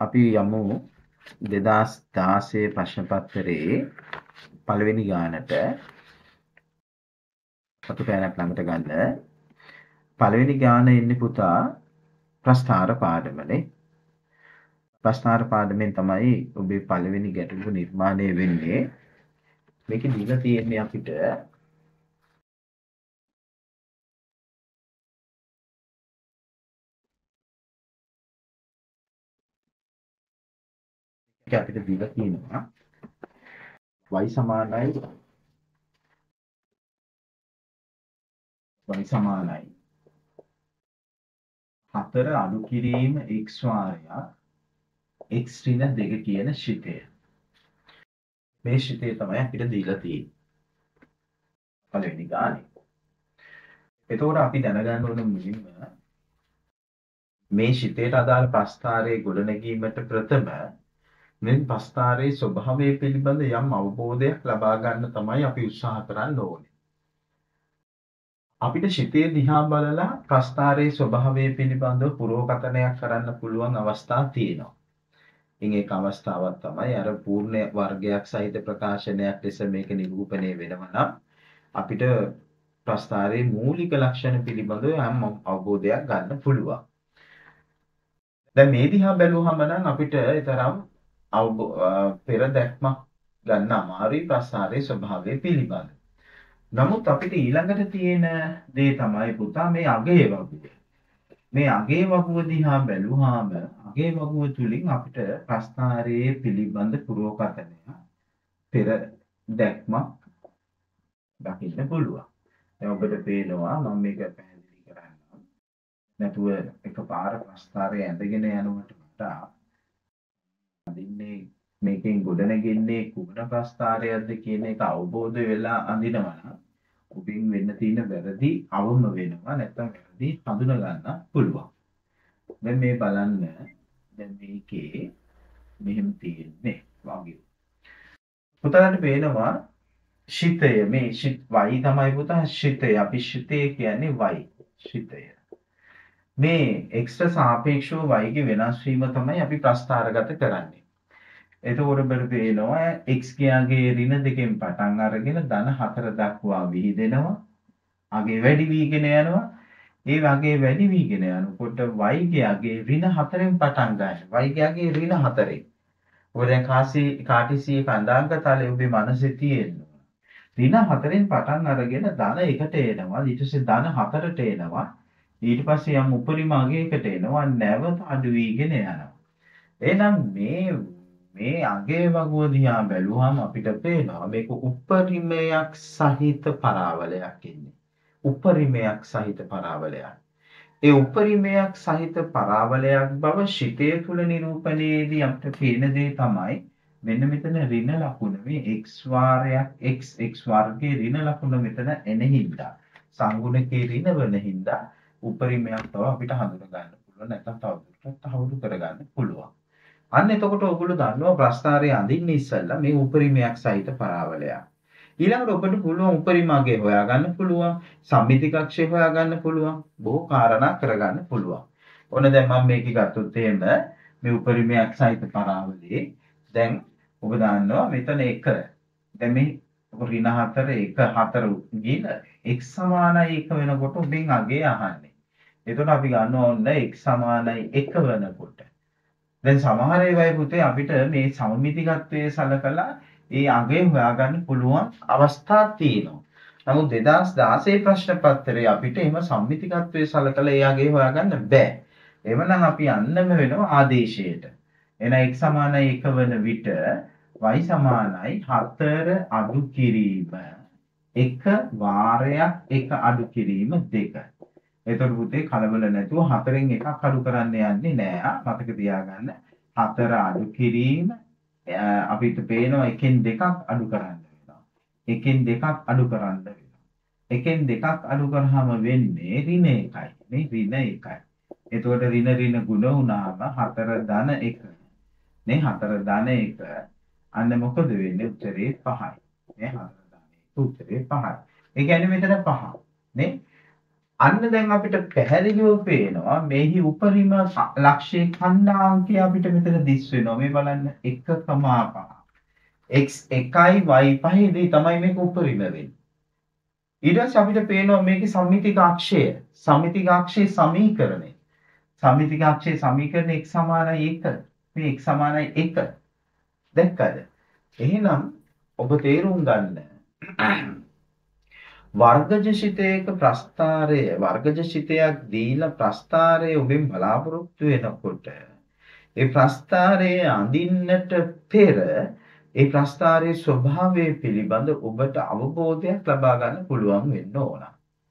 අපි යමු 2016 ප්‍රශ්න පත්‍රයේ පළවෙනි ගානට අතු පෑනක් ළඟට ගන්න. පළවෙනි ගාන එන්නේ පුතා ප්‍රස්ථාර පාඩමනේ. ප්‍රස්ථාර පාඩමෙන් තමයි ඔබේ පළවෙනි ගැටලුව නිර්මාණය වෙන්නේ. මේකේ දීලා තියෙන්නේ අපිට දීලා තියෙනවා y සමානයි 4 අඩු කිරීම x වාරයක් x ඍණ 2 කියන ශිතය. මේ ශිතය තමයි අපිට දීලා තියෙන්නේ පළවෙනි ගානේ. එතකොට අපි දැනගන්න ඕන මුලින්ම මේ ශිතයට අදාළ ප්‍රස්ථාරයේ ගොඩනැගීමට ප්‍රථම මේ ප්‍රස්ථාරයේ ස්වභාවය පිළිබඳ යම් අවබෝධයක් ලබා ගන්න තමයි අපි උත්සාහ කරන්න ඕනේ. අපිට ශිතයේ දිහා බලලා ප්‍රස්ථාරයේ ස්වභාවය පිළිබඳව පුරෝකථනයක් කරන්න පුළුවන් අවස්ථා තියෙනවා. ඉතින් ඒක අවස්ථාවක් තමයි අර පූර්ණ වර්ගයක් සහිත ප්‍රකාශනයක් ලෙස මේක නිරූපණය වෙනවා නම් අපිට ප්‍රස්ථාරයේ මූලික ලක්ෂණ පිළිබඳව යම් අවබෝධයක් ගන්න පුළුවන්. දැන් මේ දිහා බැලුවහම නම් අපිට ඊතරම් පෙර දැක්මක් ගන්න අමාරුයි ප්‍රස්ථාරයේ ස්වභාවය පිළිබඳ. නමුත් අපිට ඊළඟට තියෙන දේ තමයි පුතා මේ අගයේ වගුව. මේ අගයේ වගුව දිහා බැලුවාම අගයේ වගුව තුලින් අපිට ප්‍රස්ථාරයේ පිළිබඳ පුරෝකථනය පෙර දැක්මක් දකින්න පුළුවන්. දැන් ඔබට පේනවා මම මේක පැහැදිලි කරන්නම්. නැතුව එකපාර ප්‍රස්ථාරය ඇඳගෙන යනවට වඩා අදින්නේ මේකෙන් ගොඩනැගෙන්නේ කුමන ප්‍රස්ථාරයක්ද කියන එක අවබෝධ වෙලා අඳිනවා නම් ඔබින් වෙන්න තියෙන වැරදි අවම වෙනවා නැත්නම් වැරදි හඳුනා ගන්න පුළුවන්. දැන් මේ බලන්න දැන් මේකේ මෙහෙම තියෙන්නේ වගේ. පුතාලට පේනවා ශිතය මේ ශිත y තමයි පුතා ශිතය. අපි ශිතය කියන්නේ y ශිතය. මේ x සාපේක්ෂව y ගේ වෙනස් වීම තමයි අපි ප්‍රස්ථාරගත කරන්නේ. එතකොට ඔබට පේනවා x ගේ ඍණ දෙකෙන් පටන් අරගෙන ධන 4 දක්වා විහිදෙනවා. අගේ වැඩි වීගෙන යනවා. ඒ වගේ වැඩි වීගෙන යනකොට y ගේ ඍණ 4න් පටන් ගන්නවා. y ගේ ඍණ 4න්. ඔබ දැන් කාටිසිය කණ්ඩාංග තලයේ ඔබේ මනසේ තියෙනවා. ඍණ 4න් පටන් අරගෙන ධන 1ට එනවා. ඊට පස්සේ ධන 4ට එනවා. ඊට පස්සේ යම් උපරිම අගයකට එනවා. නැවත අඩු වීගෙන යනවා. එහෙනම් මේ අගේ වගුව දිහා බැලුවාම අපිට පේනවා මේක උපරිමයක් සහිත පරාවලයක් ඉන්නේ. උපරිමයක් සහිත පරාවලයක්. ඒ උපරිමයක් සහිත පරාවලයක් බව ශිතය තුල නිරූපණයේදී අපිට පේන දේ තමයි මෙන්න මෙතන ඍණ ලකුණ මේ x වාරයක් x වර්ගයේ ඍණ ලකුණ මෙතන එන හින්දා සංගුණකේ ඍණ වෙන හින්දා උපරිමයක් බව අපිට හඳුනා ගන්න පුළුවන් නැත්නම් තවදුරටත් තහවුරු කරගන්න පුළුවන්. අන්න එතකොට ඔයගොල්ලෝ දන්නවා ප්‍රස්ථාරයේ අඳින්න ඉස්සෙල්ලා මේ උපරිමයක් සහිත පරාවලයක්. ඊළඟට ඔබට පුළුවන් උපරිම අගය හොයාගන්න පුළුවන්, සම්මිති කක්ෂය හොයාගන්න පුළුවන්, බොහෝ කාරණා කරගන්න පුළුවන්. ඔන්න දැන් මම මේක ගත්තොත් එහෙම මේ උපරිමයක් සහිත පරාවලේ දැන් ඔබ දන්නවා මෙතන 1. දැන් මේ ඍණ 4 4 ගින x සමානයි 1 වෙනකොට ඔබෙන් අගය අහන්නේ. එතකොට අපි ගන්නවා ඔන්න x සමානයි 1 වෙනකොට දැන් සමහර ඒවායි පුතේ අපිට මේ සමමිතිකත්වයේ සලකලා ඒ අගය හොයාගන්න පුළුවන් අවස්ථා තියෙනවා. නමුත් 2016 ප්‍රශ්න පත්‍රයේ අපිට එහෙම සම්මිතිකත්වයේ සලකලා ඒ අගය හොයාගන්න බෑ. එවනම් අපි යන්නම වෙනවා ආදේශයට. එන x සමානයි 1 වන විට y සමානයි 4 අඩු කිරීම 1 වාරයක් 1 අඩු කිරීම 2. එතකොට පුතේ කලබල නැතුව 4න් එකක් අඩු කරන්න යන්නේ නෑ. මතක තියාගන්න 4 අඩු කිරීම අපිට පේනවා 1න් 2ක් අඩු කරන්න වෙනවා. 1න් 2ක් අඩු කරන්න වෙනවා. 1න් 2ක් අඩු කරාම වෙන්නේ ඍණ 1යි. මේ ඍණ 1යි. එතකොට ඍණ ගුණ වුණාම 4 ධන 1. නේ 4 ධන 1. අන්න මොකද වෙන්නේ? උත්තරේ 5යි. නේ 4 ධන 1 උත්තරේ 5යි. ඒ කියන්නේ මෙතන 5. නේ අන්න දැන් අපිට පැහැදිලිව පේනවා මේහි උපරිම ලක්ෂයේ ඛණ්ඩාංකය අපිට මෙතන දිස් වෙනවා. මේ බලන්න 1,5. x 1යි y 5දී තමයි මේක උපරිම වෙන්නේ. ඊට පස්සේ අපිට පේනවා මේකේ සම්මිතික අක්ෂය. සම්මිතික අක්ෂයේ සමීකරණය. සම්මිතික අක්ෂයේ සමීකරණය x සමානයි 1. මේ x සමානයි 1. දැක්කද? එහෙනම් ඔබ තේරුම් ගන්න වර්ගජ ශිතයක ප්‍රස්ථාරය වර්ගජ ශිතයක් දීලා ප්‍රස්ථාරය ඔබෙන් බලාපොරොත්තු වෙනකොට ඒ ප්‍රස්ථාරයේ අඳින්නට පෙර ඒ ප්‍රස්ථාරයේ ස්වභාවය පිළිබඳ ඔබට අවබෝධයක් ලබා ගන්න පුළුවන් වෙන්න ඕන.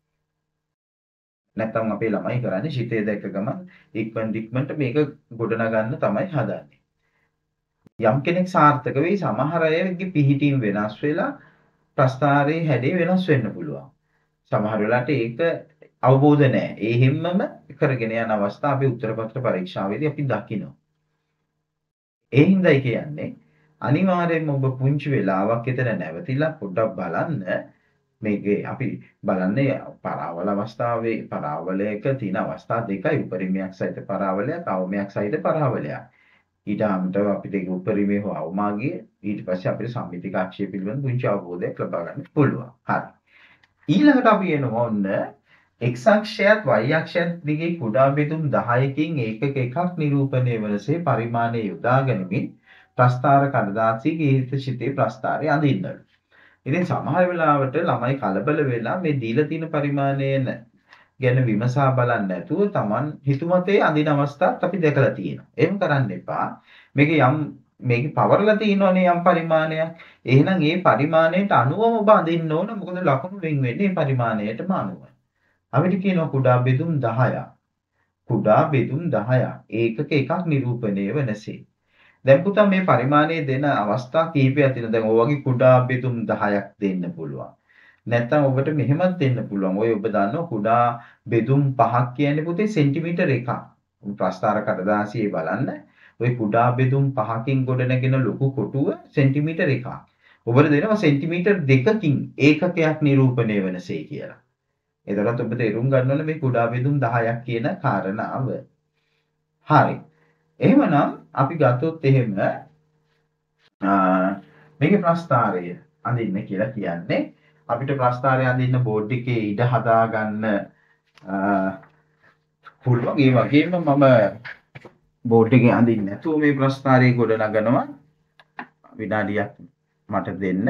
නැත්නම් අපේ ළමයි කරන්නේ ශිතය දැක්ක ගමන් ඉක්මනට මේක ගොඩනගන්න තමයි හදන්නේ. යම් කෙනෙක් සාර්ථක වෙයි සමහර අයගේ පිහිටීම් වෙනස් වෙලා ප්‍රස්ථාරයේ හැඩේ වෙනස් වෙන්න පුළුවන්. සමහර වෙලාවට ඒක අවබෝධ නැහැ. ඒ හැමම කරගෙන යන අවස්ථා අපි උත්තරපත්‍ර පරීක්ෂාවේදී අපි දකිනවා. ඒ හින්දායි කියන්නේ අනිවාර්යයෙන්ම ඔබ පුංචි වෙලාවක් එතන නැවතිලා පොඩ්ඩක් බලන්න මේකේ අපි බලන්නේ පරාවල අවස්ථාවේ පරාවලයක තියෙන අවස්ථා දෙකයි උපරිමයක් සහිත පරාවලයක් අවමයක් සහිත පරාවලයක්. ඊට අමතරව අපිට ඒක උපරිමේ හෝ අවමාගිය ඊට පස්සේ අපිට සම්මිතික අක්ෂය පිළිබඳ පුංචි අවබෝධයක් ලබා ගන්න පුළුවන්. හරි. ඊළඟට අපි එනවා ඔන්න x අක්ෂයත් y අක්ෂයත් දිගේ කුඩා බෙදුම් 10කින් ඒකක එකක් නිරූපණය වනසේ පරිමාණය යොදා ගනිමින් ප්‍රස්ථාර කඩදාසියක ඊර්ත ශිතේ ප්‍රස්ථාරය අඳින්නලු. ඉතින් සමහර වෙලාවට ළමයි කලබල වෙලා මේ දීලා තියෙන පරිමාණය ගැන විමසා බලන්නේ නැතුව Taman හිතුමතේ අඳින අවස්ථාත් අපි දැකලා තියෙනවා. එහෙම කරන්න එපා. මේකේ පවර්ලා තියෙනවනේ යම් පරිමාණයක්. එහෙනම් ඒ පරිමාණයට අනුවම ඔබ අඳින්න ඕන. මොකද ලකුණු වෙන් වෙන්නේ මේ පරිමාණයටම අනුව. අපිට කියනවා කුඩා බෙදුම් 10ක්. කුඩා බෙදුම් 10ක්. ඒකක එකක් නිරූපණය වෙනසේ. දැන් පුතා මේ පරිමාණයේ දෙන අවස්ථා කිහිපයක් තියෙනවා. දැන් ඔය වගේ කුඩා බෙදුම් 10ක් දෙන්න පුළුවන්. නැත්නම් ඔබට මෙහෙමත් දෙන්න පුළුවන්. ඔය ඔබ දන්නවා කුඩා බෙදුම් 5ක් කියන්නේ පුතේ සෙන්ටිමීටර් 1ක්. ප්‍රස්ථාර කඩදාසියේ බලන්න. ඔය කුඩා බෙදුම් 5කින් ගොඩනගෙන ලොකු කොටුව සෙන්ටිමීටර් 1ක්. ඔබට දෙනවා සෙන්ටිමීටර් 2කින් ඒකකයක් නිරූපණය වෙනසේ කියලා. එතකොට ඔබ තේරුම් ගන්න ඕනේ මේ කුඩා බෙදුම් 10ක් කියන කාරණාව. හරි. එහෙමනම් අපි ගත්තොත් එහෙම මේකේ ප්‍රස්ථාරය අඳින්න කියලා කියන්නේ අපිට ප්‍රස්ථාරය අඳින්න බෝඩ් එකේ ඉඩ හදා ගන්න පුළුවන්. ඒ වගේම මම බෝඩ් එකේ අඳින්න නැතුව මේ ප්‍රස්ථාරය ගොඩ නගනවා. විනාඩියක් මට දෙන්න.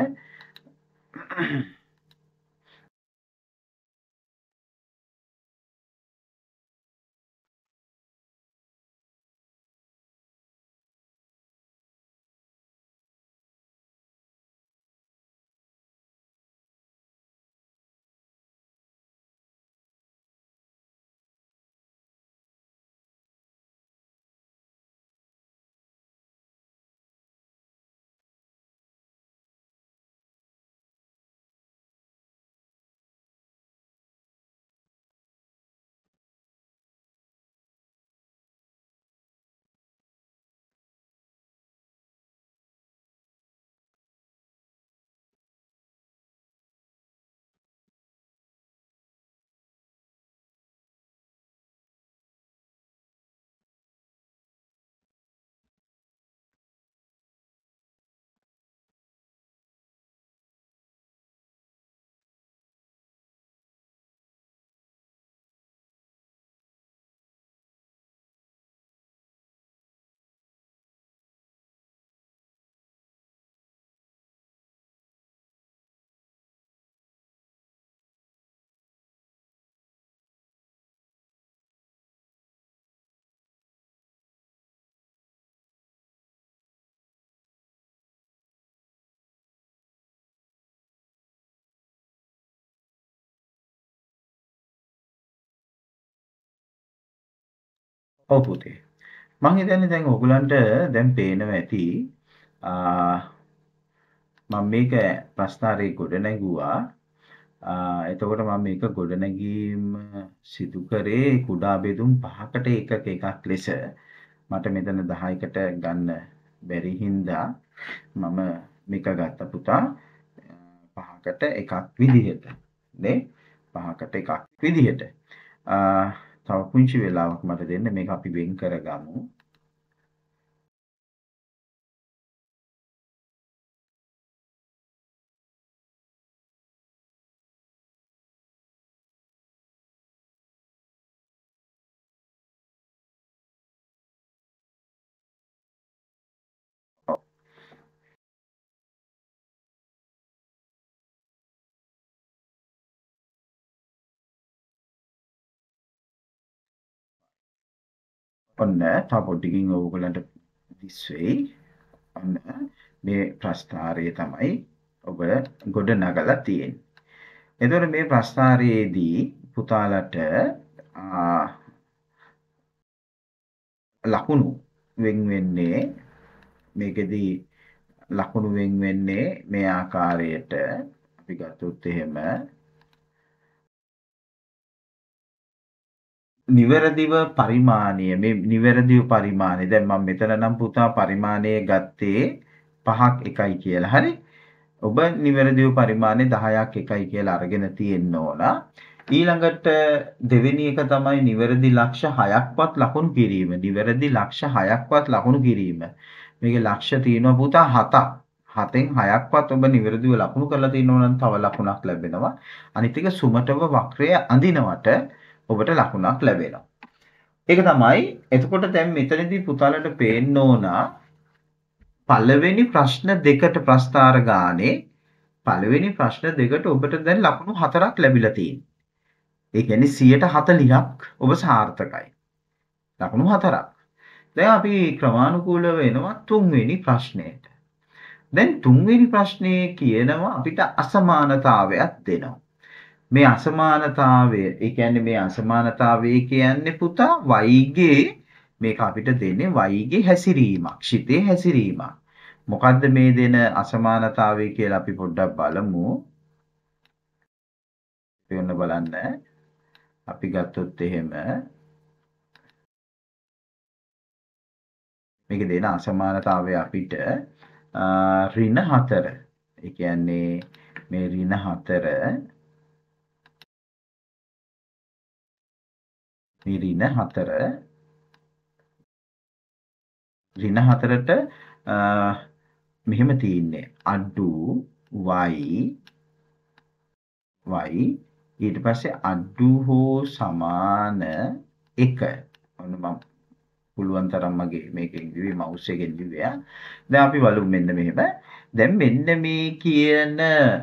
ඔව් පුතේ. මම හිතන්නේ දැන් ඔයගලන්ට දැන් පේනවා ඇති මම මේක ප්‍රස්ථාරයේ ගොඩ නැගුවා. එතකොට මම මේක ගොඩනැගීම සිදු කරේ කුඩා බෙදුම් 5කට එකක් ලෙස. මට මෙතන 10කට ගන්න බැරි හින්දා මම මේක ගත්ත පුතා 5කට එකක් විදිහට. නේ? 5කට එකක් විදිහට. තව පුංචි වෙලාවක් මට දෙන්න මේක අපි වෙන් කරගමු. ඔන්න තව පොඩ්ඩකින් ඕගොල්ලන්ට දිස් වෙයි. ඔන්න මේ ප්‍රස්ථාරය තමයි ඔබ ගොඩ නගලා තියෙන්නේ. එතකොට මේ ප්‍රස්ථාරයේදී පුතාලට ලකුණු වෙන් වෙන්නේ මේකෙදී ලකුණු වෙන් වෙන්නේ මේ ආකාරයට අපි ගත්තොත් එහෙම නිවැරදිව පරිමාණය මේ නිවැරදිව පරිමාණය දැන් මම මෙතන නම් පුතා පරිමාණය ගත්තේ 5ක් 1යි කියලා හරි ඔබ නිවැරදිව පරිමාණය 10ක් 1යි කියලා අරගෙන තියෙන්න ඕන ඊළඟට දෙවෙනි එක තමයි නිවැරදි ලක්ෂ 6ක්වත් ලකුණු කිරීම නිවැරදි ලක්ෂ 6ක්වත් ලකුණු කිරීම මේකේ ලක්ෂ තියෙනවා පුතා 7ක් 7න් 6ක්වත් ඔබ නිවැරදිව ලකුණු කරලා තියෙනවා නම් තව ලකුණක් ලැබෙනවා අනිත් එක සුමටව වක්‍රය අඳිනවට ඔබට ලකුණක් ලැබෙනවා. ඒක තමයි එතකොට දැන් මෙතනදී පුතාලට පේන්න ඕන පළවෙනි ප්‍රශ්න දෙකට ප්‍රස්ථාර ගානේ පළවෙනි ප්‍රශ්න දෙකට ඔබට දැන් ලකුණු 4ක් ලැබිලා තියෙනවා. ඒ කියන්නේ 140ක් ඔබ සාර්ථකයි. ලකුණු 4ක්. දැන් අපි ක්‍රමානුකූලව එනවා තුන්වෙනි ප්‍රශ්නයට. දැන් තුන්වෙනි ප්‍රශ්නේ කියනවා අපිට අසමානතාවයක් දෙනවා. මේ අසමානතාවය ඒ කියන්නේ මේ අසමානතාවය කියන්නේ පුතා y මේක අපිට දෙන්නේ y හැසිරීමක් ශිතේ හැසිරීමක් මොකද්ද මේ දෙන අසමානතාවය කියලා අපි පොඩ්ඩක් බලමු වෙන්න බලන්න අපි ගත්තොත් එහෙම මේක දෙන අසමානතාවය අපිට ඍණ 4 ඒ කියන්නේ මේ ඍණ 4 මේ ඍණ 4 ඍණ 4ට මෙහෙම තියෙන්නේ අඩු y ඊට පස්සේ අඩු හෝ සමාන 1 ඔන්න මම පුළුවන් තරම් මගේ මේකෙන් දිවේ මවුස් එකෙන් දිවේ දැන් අපි බලමු මෙන්න මෙහෙම දැන් මෙන්න මේ කියන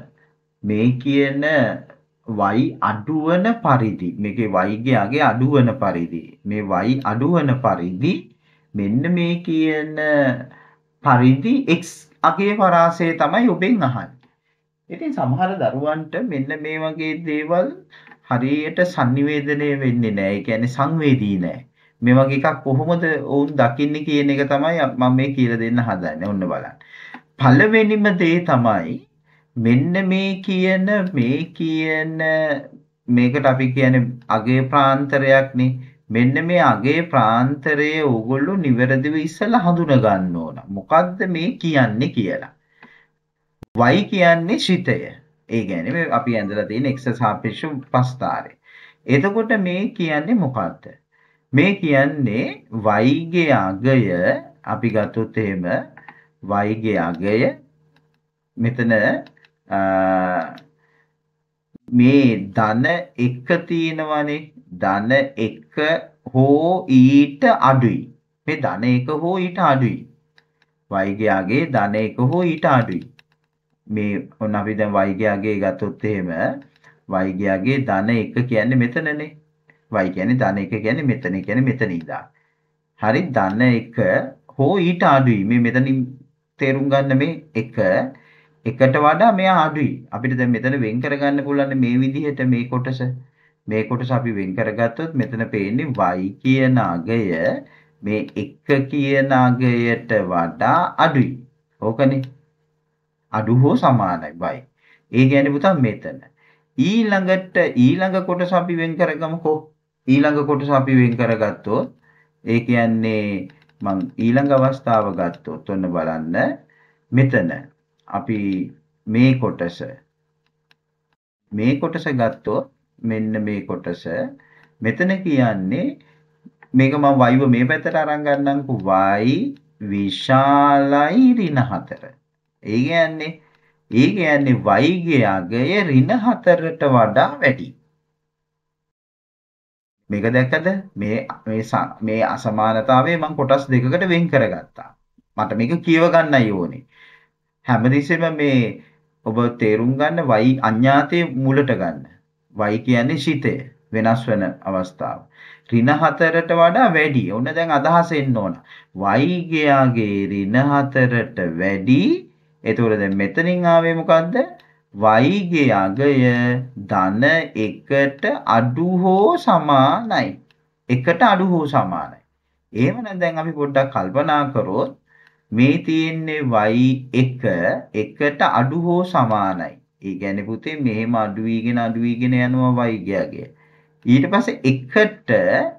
y අඩුවන පරිදි මේකේ y ගේ අගේ අඩුවන පරිදි මේ y අඩුවන පරිදි මෙන්න මේ කියන පරිදි x අගේ පරාසය තමයි ඔබෙන් අහන්නේ. ඉතින් සමහර දරුවන්ට මෙන්න මේ වගේ දේවල් හරියට sannivedanaya වෙන්නේ නැහැ. ඒ කියන්නේ සංවේදී නැහැ. මේ වගේ එකක් කොහොමද වුන් දකින්නේ කියන එක තමයි මම මේ කියලා දෙන්න හදන්නේ. ඔන්න බලන්න. පළවෙනිම දේ තමයි මෙන්න මේ කියන මේකට අපි කියන්නේ අගේ ප්‍රාන්තරයක්නේ. මෙන්න මේ අගේ ප්‍රාන්තරයේ ඕගොල්ලෝ නිවැරදිව ඉස්සලා හඳුනා ගන්න ඕන. මොකද්ද මේ කියන්නේ කියලා. y කියන්නේ ශිතය. ඒ කියන්නේ මේ අපි ඇඳලා තියෙන x සාපේක්ෂ ප්‍රස්ථාරය. එතකොට මේ කියන්නේ මොකද්ද? මේ කියන්නේ y ගේ අගය අපි ගත්තොත් එහෙම y ගේ අගය මෙතන මේ ධන 1 තියෙනවනේ ධන 1 හෝ ඊට අඩුයි. මේ ධන 1 හෝ ඊට අඩුයි. y ගේ අගේ ධන 1 හෝ ඊට අඩුයි. මේ ඔන්න අපි දැන් y ගේ අගේ ගත්තොත් එහෙම y ගේ අගේ ධන 1 කියන්නේ මෙතනනේ. y කියන්නේ ධන 1 කියන්නේ මෙතන. ඒ කියන්නේ මෙතන ඉඳලා. හරි ධන 1 හෝ ඊට අඩුයි. මේ මෙතනින් තේරුම් ගන්න මේ 1 එකට වඩා මෙයා අඩුයි. අපිට දැන් මෙතන වෙන් කරගන්න පුළුවන් මේ විදිහට මේ කොටස. මේ කොටස අපි වෙන් කරගත්තොත් මෙතන පේන්නේ y කියන අගය මේ 1 කියන අගයට වඩා අඩුයි. ඕකනේ. අඩු හෝ සමානයි y. ඒ කියන්නේ පුතා මෙතන. ඊළඟ කොටස අපි වෙන් කරගමුකෝ. ඊළඟ කොටස අපි වෙන් කරගත්තොත් ඒ කියන්නේ මං ඊළඟ අවස්ථාව ගත්තොත් ඔන්න බලන්න මෙතන අපි මේ කොටස ගත්තොත් මෙන්න මේ කොටස. මෙතන කියන්නේ මේක මම y මේ පැත්තට අරන් ගන්නම්කෝ y විශාලයි ඍණ 4. ඒ කියන්නේ y ගේ අගය ඍණ 4ට වඩා වැඩි. මේක දැක්කද? මේ අසමානතාවය මම කොටස් දෙකකට වෙන් කරගත්තා. මට මේක කියව ගන්නයි ඕනේ. හැමදෙස්සෙම මේ ඔබ තේරුම් ගන්න y අඥාතයේ මුලට ගන්න. y කියන්නේ ශිතය වෙනස් වෙන අවස්ථාව. ඍණ 4ට වඩා වැඩි. ඔන්න දැන් අදහස එන්න ඕන. y ගයාගේ ඍණ 4ට වැඩි. එතකොට දැන් මෙතනින් ආවේ මොකද්ද? y ගේ අගය ධන 1ට අඩු හෝ සමානයි. 1ට අඩු හෝ සමානයි. එහෙමනම් දැන් අපි පොඩ්ඩක් කල්පනා කරොත් මේ තියෙන්නේ y1 1ට අඩු හෝ සමානයි. ඒ කියන්නේ පුතේ මෙහෙම අඩු වීගෙන යනවා y ගයාගේ. ඊට පස්සේ 1ට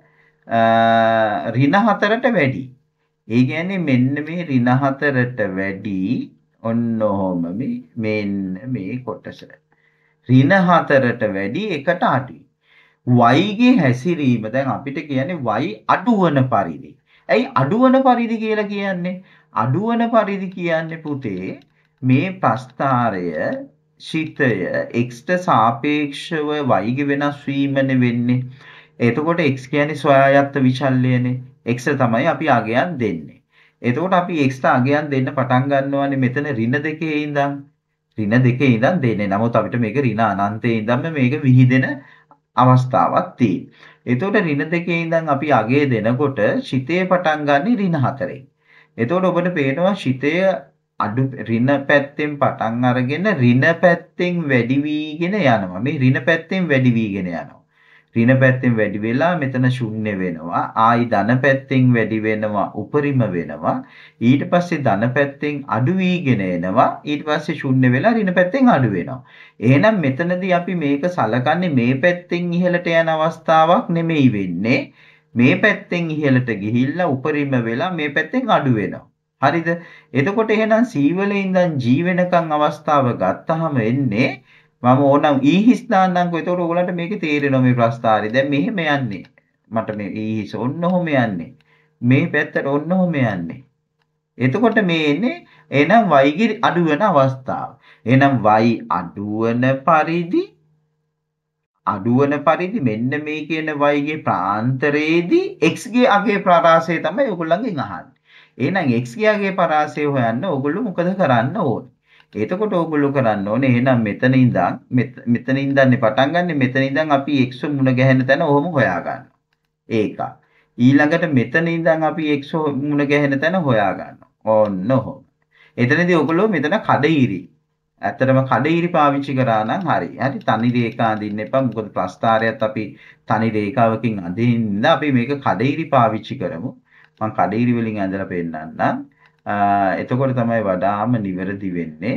ඍණ 4ට වැඩි. ඒ කියන්නේ මෙන්න මේ ඍණ 4ට වැඩි ඔන්න ඔහොම මෙන්න මේ කොටස. ඍණ 4ට වැඩි 1ට අඩුයි. y ගේ හැසිරීම දැන් අපිට කියන්නේ y අඩුවන පරිදි. ඇයි අඩුවන පරිදි කියලා කියන්නේ? අඩුවන පරිදි කියන්නේ පුතේ මේ ප්‍රස්ථාරය ශිතය x ට සාපේක්ෂව y ගේ වෙනස් වීමනේ වෙන්නේ. එතකොට x කියන්නේ ස්වයායත්ත විචල්‍යයනේ. x තමයි අපි අගයන් දෙන්නේ. එතකොට අපි x ට අගයන් දෙන්න පටන් ගන්නවානේ මෙතන ඍණ 2 ඉඳන්. ඍණ 2 ඉඳන් දෙන්නේ. නමුත් අපිට මේක ඍණ අනන්තයේ ඉඳන්ම මේක විහිදෙන අවස්ථාවක් තියෙනවා. එතකොට ඍණ 2 ඉඳන් අපි අගය දෙනකොට ශිතේ පටන් ගන්නේ ඍණ 4ෙන්. එතකොට ඔබට පේනවා ශිතය අඩු ඍණ පැත්තෙන් පටන් අරගෙන ඍණ පැත්තෙන් වැඩි වීගෙන යනවා. මේ ඍණ පැත්තෙන් වැඩි වීගෙන යනවා. ඍණ පැත්තෙන් වැඩි වෙලා මෙතන ශුන්‍ය වෙනවා. ආයි ධන පැත්තෙන් වැඩි වෙනවා, උපරිම වෙනවා. ඊට පස්සේ ධන පැත්තෙන් අඩු වීගෙන එනවා. ඊට පස්සේ ශුන්‍ය වෙලා ඍණ පැත්තෙන් අඩු වෙනවා. එහෙනම් මෙතනදී අපි මේක සලකන්නේ මේ පැත්තෙන් ඉහළට යන අවස්ථාවක් නෙමෙයි වෙන්නේ. මේ පැත්තෙන් ඉහළට ගිහිල්ලා උපරිම වෙලා මේ පැත්තෙන් අඩු වෙනවා. හරිද? එතකොට එහෙනම් C වල ඉඳන් G වෙනකන් අවස්ථාව ගත්තාම එන්නේ මම ඕනම් E හිස් දාන්නම්කෝ. එතකොට ඔයගලන්ට මේකේ තේරෙනවා මේ ප්‍රස්ථාරය. දැන් මෙහෙම යන්නේ. මට මේ E හිස් ඔන්න ඔහොම යන්නේ. මේ පැත්තට ඔන්න ඔහොම යන්නේ. එතකොට මේ එන්නේ එහෙනම් y ගේ අඩු වෙන අවස්ථාව. එහෙනම් y අඩු වෙන පරිදි මෙන්න මේ කියන y ගේ ප්‍රාන්තරයේදී x ගේ අගේ පරාසය තමයි ඔයගොල්ලන්ගෙන් අහන්නේ. එහෙනම් x ගේ අගේ පරාසය හොයන්න ඔයගොල්ලෝ මොකද කරන්න ඕනේ? එතකොට ඕගොල්ලෝ කරන්න ඕනේ එහෙනම් මෙතන ඉඳන් පටන් ගන්න මෙතන ඉඳන් අපි x මුණ ගැහෙන තැන ඔහොම හොයා ගන්නවා. ඒක. ඊළඟට මෙතන ඉඳන් අපි x මුණ ගැහෙන තැන හොයා ගන්නවා. ඔන්න ඔහොම. එතනදී ඔයගොල්ලෝ මෙතන කඩිරි. ඇත්තටම කඩිරි පාවිච්චි කරා නම් හරි. හරි තනි රේඛා අඳින්න එපා. මොකද ප්‍රස්ථාරයත් අපි තනි රේඛාවකින් අඳින්න අපි මේක කඩිරි පාවිච්චි කරමු. මම කඩිරි වලින් ඇඳලා පෙන්නන්නම්. එතකොට තමයි වඩාම නිවැරදි වෙන්නේ.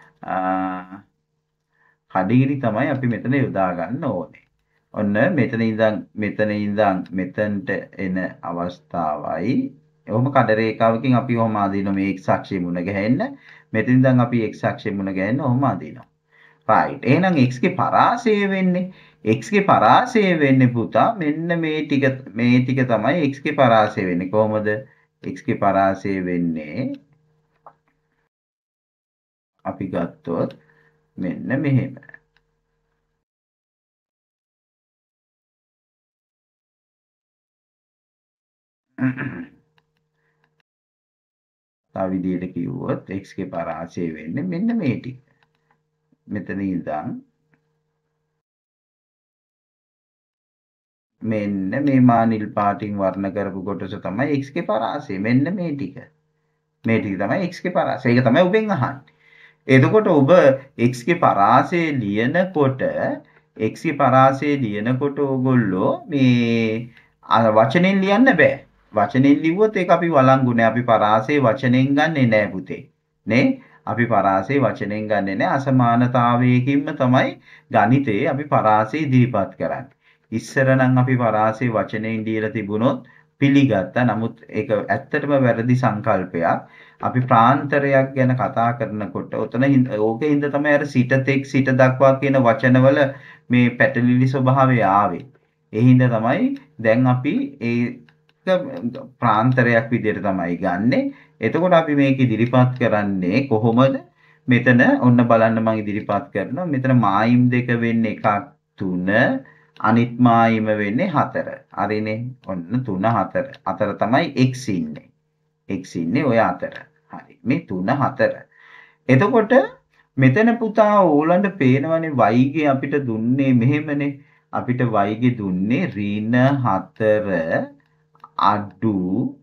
කඩිරි තමයි අපි මෙතන යොදා ගන්න ඕනේ. ඔන්න මෙතන ඉඳන් මෙතනට එන අවස්ථාවයි. ඔහොම කඩ රේඛාවකින් අපි ඔහොම අදිනවා මේ x අක්ෂය මුණ ගැහෙන්න. මෙතන ඉඳන් අපි x අක්ෂය මුණ ගැහෙන්න ඔහොම අදිනවා. right. එහෙනම් x ගේ පරාසය වෙන්නේ පුතා මෙන්න මේ ටික තමයි x ගේ පරාසය වෙන්නේ. කොහොමද? x ගේ පරාසය වෙන්නේ අපි ගත්තොත් මෙන්න මෙහෙම. තව විදිහට කිව්වොත් x ගේ පරාසය වෙන්නේ මෙන්න මේ ටික. මෙතන ඉඳන් මෙන්න මේ මානිල් පාටින් වර්ණ කරපු කොටස තමයි x ගේ පරාසය. මෙන්න මේ ටික. මේ ටික තමයි x ගේ පරාසය. ඒක තමයි ඔබෙන් අහන්නේ. එතකොට ඔබ x ගේ පරාසය ලියනකොට ඕගොල්ලෝ මේ වචනෙන් ලියන්න බෑ. වචනෙන් ලිව්වොත් ඒක අපි වළංගු නෑ. අපි පරාසය වචනෙන් ගන්නෙ නෑ පුතේ. නේ? අපි පරාසය වචනෙන් ගන්නෙ නෑ. අසමානතාවයකින්ම තමයි ගණිතේ අපි පරාසය ඉදිරිපත් කරන්නේ. ඉස්සර නම් අපි පරාසය වචනෙන් දීලා තිබුණොත් පිළිගත්තා. නමුත් ඒක ඇත්තටම වැරදි සංකල්පයක්. අපි ප්‍රාන්තරයක් ගැන කතා කරනකොට ඕකේ හින්දා තමයි අර සිටතෙක් සිට දක්වා කියන වචනවල මේ පැටලිලි ස්වභාවය ආවේ. ඒ හින්දා තමයි දැන් අපි ඒක ප්‍රාන්තරයක් විදිහට තමයි ගන්නෙ. එතකොට අපි මේක ඉදිරිපත් කරන්නේ කොහොමද? මෙතන ඔන්න බලන්න මම ඉදිරිපත් කරනවා. මෙතන මායිම් දෙක වෙන්නේ එකක් 3 අනිත් මායිම වෙන්නේ 4. හරිනේ. ඔන්න 3 4. 4 තමයි x ඉන්නේ. x ඉන්නේ ඔය 4. හරි. මේ 3 4. එතකොට මෙතන පුතා ඕලන්ට පේනවනේ y ගේ අපිට දුන්නේ මෙහෙමනේ. අපිට y ගේ දුන්නේ ඍණ 4 අඩු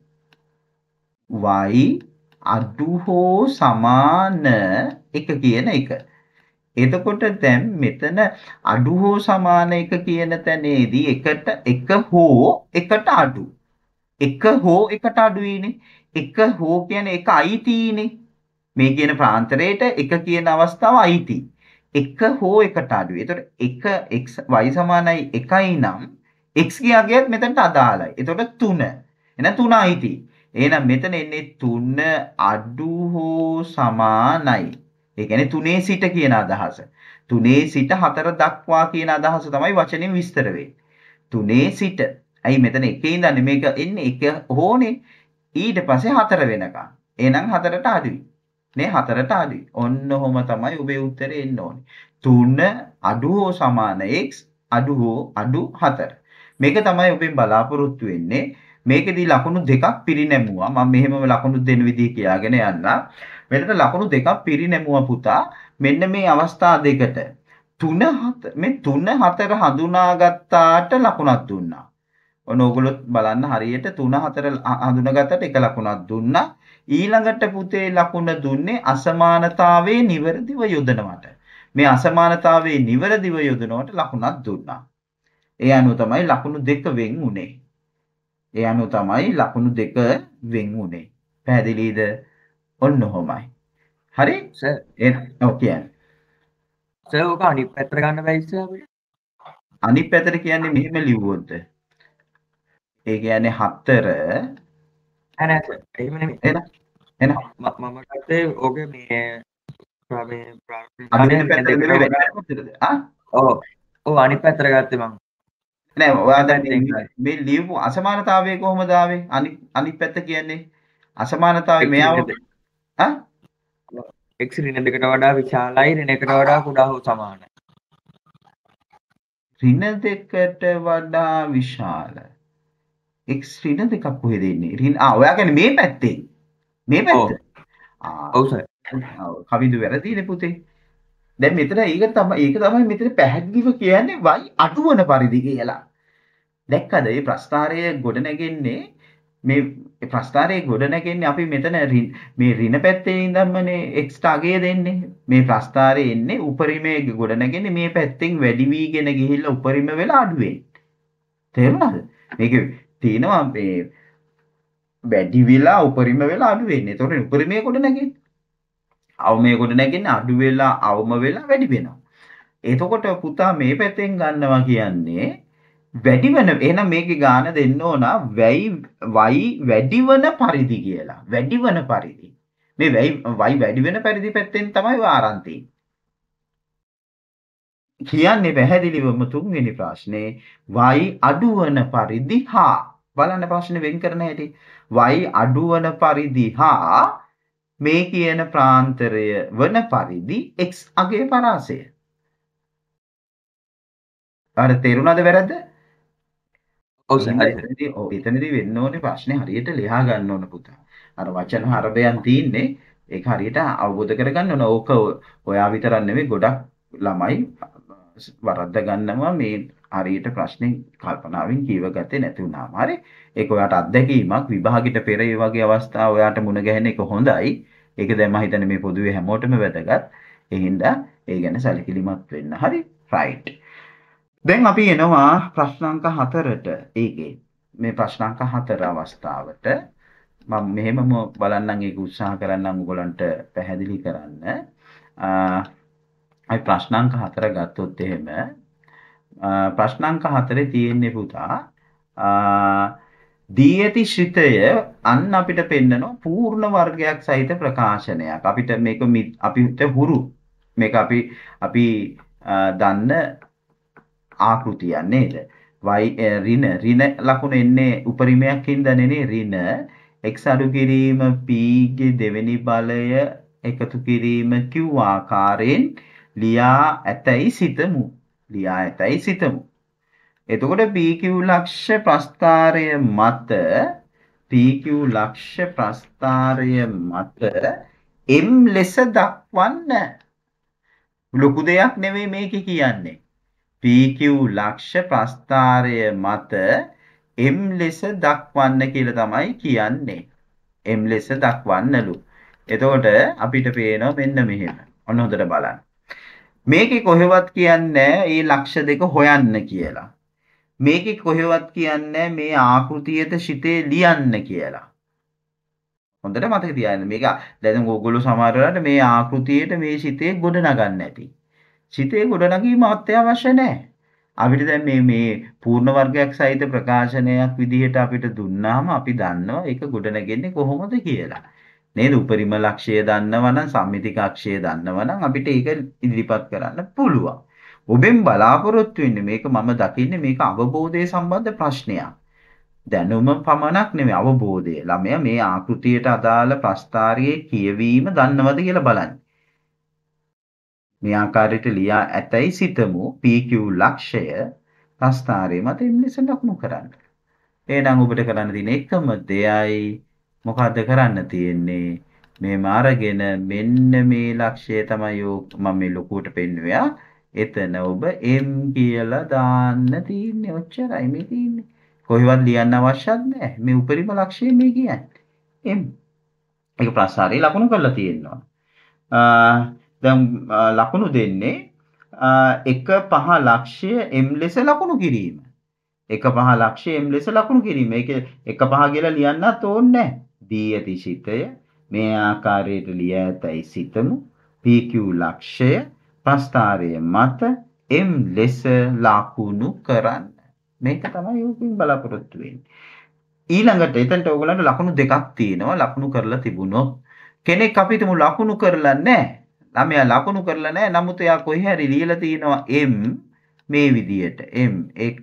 y අඩු හෝ සමාන 1 කියන එක. එතකොට දැන් මෙතන අඩු හෝ සමාන 1 කියන තැනේදී එකට 1 හෝ එකට අඩු. 1 හෝ එකට අඩුයිනේ. 1 හෝ කියන්නේ 1 අයිතියිනේ. මේ කියන ප්‍රාන්තරයට 1 කියන අවස්ථාව අයිති. 1 හෝ එකට අඩුයි. එතකොට 1 x y සමානයි 1යි නම් x ගේ අගයත් මෙතනට අදාළයි. එතකොට 3. එහෙනම් 3 අයිති. එහෙනම් මෙතන එන්නේ 3 අඩු හෝ සමානයි. ඒ කියන්නේ 3 සිට කියන අදහස. 3 සිට 4 දක්වා කියන අදහස තමයි වචනෙන් විස්තර වෙන්නේ. 3 සිට. ඇයි මෙතන 1 ඉඳන් මේක එන්නේ 1 හෝනේ. ඊට පස්සේ 4 වෙනකම්. එහෙනම් 4ට අඩුයි. නේ 4ට අඩුයි. ඔන්න ඔහොම තමයි ඔබේ උත්තරේ එන්න ඕනේ. 3 අඩු හෝ සමාන x අඩු හෝ අඩු 4. මේක තමයි ඔබෙන් බලාපොරොත්තු වෙන්නේ. මේකෙදී ලකුණු දෙකක් පිරිනැමුවා. මම මෙහෙම ලකුණු දෙන විදිහ කියාගෙන යන්න. මෙතන ලකුණු දෙකක් පිරිනැමුවා පුතා. මෙන්න මේ අවස්ථා දෙකට 3 4 මේ 3 4 හඳුනාගත්තාට ලකුණක් දුන්නා. ඔන්න ඕගොල්ලෝ බලන්න හරියට 3 4 හඳුනාගත්තට එක ලකුණක් දුන්නා. ඊළඟට පුතේ ලකුණ දුන්නේ අසමානතාවයේ නිවැරදිව යොදනවට. මේ අසමානතාවයේ නිවැරදිව යොදනවට ලකුණක් දුන්නා. ඒ අනුව තමයි ලකුණු දෙක වෙන් උනේ. ඒ අනුව තමයි ලකුණු දෙක වෙන් උනේ. පැහැදිලිද? ඔන්න ඔහොමයි. හරි? සර් ඔව් කියන්න. සර් ඔක අනිත් පැත්තට ගන්න බැයිද සර් අපිට? අනිත් පැත්තට කියන්නේ මෙහෙම ලිව්වොත්. ඒ කියන්නේ 4 නෑ සර් එහෙම නෙමෙයි. එන මම ගත්තේ ඕකේ මේ අපි වෙන පැත්තට නෙමෙයි වෙන පැත්තටද? ඔව් අනිත් පැත්තට ගත්තේ මම. නෑ ඔයා දැන් මේ ලියපු අසමානතාවය කොහොමද ආවේ? අනිත් පැත්ත කියන්නේ අසමානතාවය මෙයාව x ඍණ දෙකට වඩා විශාලයි ඍණ එකට වඩා කුඩා හෝ සමානයි. ඍණ දෙකට වඩා විශාල. x ඍණ දෙකක් කොහෙද ඉන්නේ? ඔයා කියන්නේ මේ පැත්තේ. මේ පැත්ත. ඔව් සර්. කවිදු වැරදිනේ පුතේ. දැන් මෙතන ඒක තමයි මෙතන පැහැදිලිව කියන්නේ y අඩුවන පරිදි කියලා. දැක්කද? මේ ප්‍රස්ථාරයේ ගොඩ නැගෙන්නේ මේ ප්‍රස්ථාරයේ ගොඩ නැගෙන්නේ අපි මෙතන මේ ඍණ පැත්තේ ඉඳන්මනේ x ට අගය දෙන්නේ. මේ ප්‍රස්ථාරයේ එන්නේ උපරිමයේ ගොඩ නැගෙන්නේ මේ පැත්තෙන් වැඩි වීගෙන ගිහිල්ලා උපරිම වෙලා අඩු වෙන්නේ. තේරුණාද? මේක තියෙනවා මේ වැඩි වෙලා උපරිම වෙලා අඩු වෙන්නේ. ඒතකොට උපරිමයේ ගොඩ නැගෙන්නේ අවමයේ කොට නැගින්නේ අඩු වෙලා අවම වෙලා වැඩි වෙනවා. එතකොට පුතා මේ පැත්තෙන් ගන්නවා කියන්නේ වැඩි වෙන එහෙනම් මේකේ ගාන දෙන්න ඕන y වැඩි වෙන පරිදි කියලා. වැඩි වෙන පරිදි. මේ y වැඩි වෙන පරිදි පැත්තෙන් තමයි ඔය ආරන්ති. කියන්නේ පැහැදිලිවම තුන්වෙනි ප්‍රශ්නේ y අඩු වෙන පරිදි හා බලන්න ප්‍රශ්නේ වෙන් කරන හැටි y අඩු වෙන පරිදි හා මේ කියන ප්‍රාන්තරය වන පරිදි x අගේ පරාසය. අර තේරුණාද වැරද්ද? ඔව් සර් හරි. ඔව් එතනදී වෙන්න ඕනේ ප්‍රශ්නේ හරියට ලියා ගන්න ඕන පුතා. අර වචන හරබයන් තියෙන්නේ ඒක හරියට අවබෝධ කරගන්න ඕන. ඕක ඔයා විතරක් නෙවෙයි ගොඩක් ළමයි වරද්ද ගන්නවා මේ හරියට ප්‍රශ්නේ කල්පනාවෙන් කියව ගත්තේ නැති වුණාම. හරි? ඒක ඔයාට අත්දැකීමක් විභාගෙට පෙර ඒ වගේ අවස්ථා ඔයාට මුණ ගැහෙන එක හොඳයි. ඒක දැන් මම හිතන්නේ මේ පොදුවේ හැමෝටම වැදගත්. ඒ හින්දා ඒ ගැන සැලකිලිමත් වෙන්න. හරි? රයිට්. දැන් අපි එනවා ප්‍රශ්නාංක 4ට. ඒකේ මේ ප්‍රශ්නාංක 4 අවස්ථාවට මම මෙහෙමම බලන්නම් ඒක උත්සාහ කරන්නම් ඔයගලන්ට පැහැදිලි කරන්න. අපි ප්‍රශ්නාංක 4 ගත්තොත් එහෙම ප්‍රශ්නාංක 4 තියෙන්නේ පුතා දී ඇති ශ්‍රිතය අන්න අපිට පෙන්නනවා පූර්ණ වර්ගයක් සහිත ප්‍රකාශනයක්. අපිට මේක අපිට හුරු මේක අපි දන්න ආකෘතියක් නේද? ඍණ ලකුණ එන්නේ උපරිමයක් හින්දානේ ඍණ x අඩු කිරීම p ගේ දෙවෙනි බලය එකතු කිරීම q ආකාරයෙන් ලියා ඇතැයි සිතමු. එතකොට PQ ලක්ෂ ප්‍රස්ථාරය මත M ලෙස දක්වන්න. ලොකු දෙයක් නෙවෙයි මේක කියන්නේ. PQ ලක්ෂ ප්‍රස්ථාරය මත M ලෙස දක්වන්න කියලා තමයි කියන්නේ. M ලෙස දක්වන්නලු. එතකොට අපිට පේනවා මෙන්න මෙහෙම. ඔන්න හොඳට බලන්න. මේකේ කොහෙවත් කියන්නේ මේ ලක්ෂ දෙක හොයන්න කියලා. මේකේ කොහෙවත් කියන්නේ මේ ආකෘතියට සිතේ ලියන්න කියලා. හොඳට මතක තියාගන්න. මේක දැන් ඕගොල්ලෝ සමහර වෙලාවට මේ ආකෘතියට මේ සිතේ ගොඩ නගන්න ඇති. සිතේ ගොඩ නැගීම අත්‍යවශ්‍ය නැහැ. අපිට දැන් මේ පූර්ණ වර්ගයක් සහිත ප්‍රකාශනයක් විදිහට අපිට දුන්නාම අපි දන්නවා ඒක ගොඩ නැගෙන්නේ කොහොමද කියලා. නේද? උපරිම ලක්ෂය දන්නවා නම් සම්මිතික අක්ෂය දන්නවා නම් අපිට ඒක ඉදිරිපත් කරන්න පුළුවන්. ඔබෙන් බලාපොරොත්තු වෙන්නේ මේක මම දකින්නේ මේක අවබෝධය සම්බන්ධ ප්‍රශ්නයක්. දැනුම පමණක් නෙමෙයි අවබෝධය. ළමයා මේ ආකෘතියට අදාළ ප්‍රස්ථාරයේ කියවීම දන්නවද කියලා බලන්න. මේ ආකාරයට ලියා ඇතැයි සිතමු PQ ලක්ෂය ප්‍රස්ථාරයේ මත M ලෙස ලකුණු කරන්න. එහෙනම් ඔබට කරන්න තියෙන එකම දෙයයි මොකද්ද කරන්න තියෙන්නේ? මේ මාර්ගගෙන මෙන්න මේ ලක්ෂය තමයි මම මේ ලොකුවට පෙන්වුවා. එතන ඔබ M කියලා දාන්න තියෙන්නේ. ඔච්චරයි මේ තියෙන්නේ. කොහෙවත් ලියන්න අවශ්‍යත් නැහැ. මේ උපරිම ලක්ෂය මේ කියන්නේ. M. ඒක ප්‍රස්ථාරයේ ලකුණු කරලා තියෙනවා. දැන් ලකුණු දෙන්නේ 1/5 ලක්ෂය M ලෙස ලකුණු කිරීම. 1/5 ලක්ෂය M ලෙස ලකුණු කිරීම. ඒක 1/5 කියලා ලියන්නත් ඕනේ නැහැ. දී ඇති ශිතය මේ ආකාරයට ලියා ඇතැයි සිතමු. PQ ලක්ෂය ප්‍රස්ථාරය මත M ලෙස ලකුණු කරන්න. මේක තමයි යෝගින් බලාපොරොත්තු වෙන්නේ. ඊළඟට එතනට ඕගොල්ලන්ට ලකුණු දෙකක් තියෙනවා. ලකුණු කරලා තිබුණොත් කෙනෙක් අපිටම ලකුණු කරලා නැහැ. ළමයා ලකුණු කරලා නැහැ. නමුත් එයා කොහේ හරි ලියලා තියෙනවා M මේ විදියට M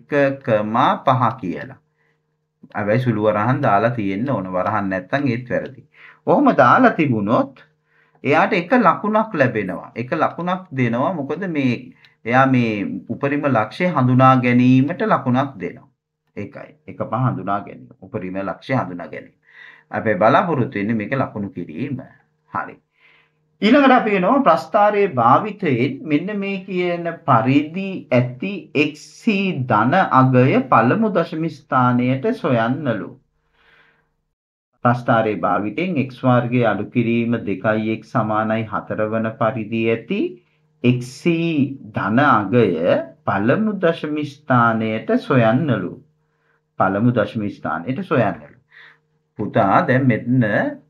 1,5 කියලා. හැබැයි සුළු වරහන් දාලා තියෙන්න ඕන. වරහන් නැත්තම් ඒත් වැරදි. ඔහොම දාලා තිබුණොත් එයාට එක ලකුණක් ලැබෙනවා. එක ලකුණක් දෙනවා. මොකද එයා මේ උපරිම ලක්ෂ්‍ය හඳුනා ගැනීමට ලකුණක් දෙනවා. ඒකයි. 1/5 හඳුනා ගැනීම. උපරිම ලක්ෂ්‍ය හඳුනා ගැනීම. අපි බලාපොරොත්තු වෙන්නේ මේක ලකුණු කිරීම. හරි. ඊළඟට අපි එනවා ප්‍රස්ථාරයේ භාවිතයෙන් මෙන්න මේ කියන පරිදි ඇති xc ධන අගය පළමු දශම ස්ථානයට සොයන්නලු. ප්‍රස්ථාරයේ භාවිතයෙන් x වර්ගය අඩු කිරීම 2x සමානයි 4 වන පරිදි ඇති xc ධන අගය පළමු දශම ස්ථානයට සොයන්නලු. පළමු දශම ස්ථානයට සොයන්නලු. පුතා දැන් මෙතන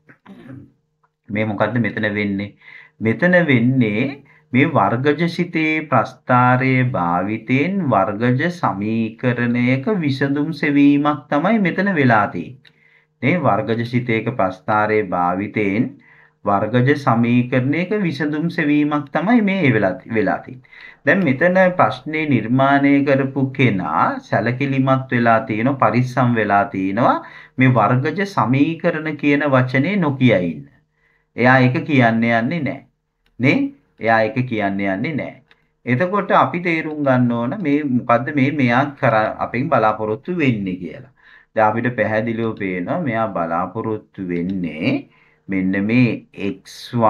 මේ මොකද්ද මෙතන වෙන්නේ? මෙතන වෙන්නේ මේ වර්ගජ සිතේ ප්‍රස්ථාරයේ භාවිතයෙන් වර්ගජ සමීකරණයක විසඳුම් සෙවීමක් තමයි මෙතන වෙලා තියෙන්නේ. මේ වර්ගජ සිතේක ප්‍රස්ථාරයේ භාවිතයෙන් වර්ගජ සමීකරණයක විසඳුම් සෙවීමක් තමයි මේ වෙලා තියෙන්නේ. දැන් මෙතන ප්‍රශ්නේ නිර්මාණය කරපු කෙනා සැලකිලිමත් වෙලා තියෙනවා පරිස්සම් වෙලා තියෙනවා මේ වර්ගජ සමීකරණ කියන වචනේ නොකිය ඉන්න. එයා ඒක කියන්නේ යන්නේ නැහැ. නේ? එයා ඒක කියන්නේ යන්නේ නැහැ. එතකොට අපි තේරුම් ගන්න ඕන මේ මොකද්ද මෙයා අපෙන් බලාපොරොත්තු වෙන්නේ කියලා. දැන් අපිට පැහැදිලිව පේනවා මෙයා බලාපොරොත්තු වෙන්නේ මෙන්න මේ x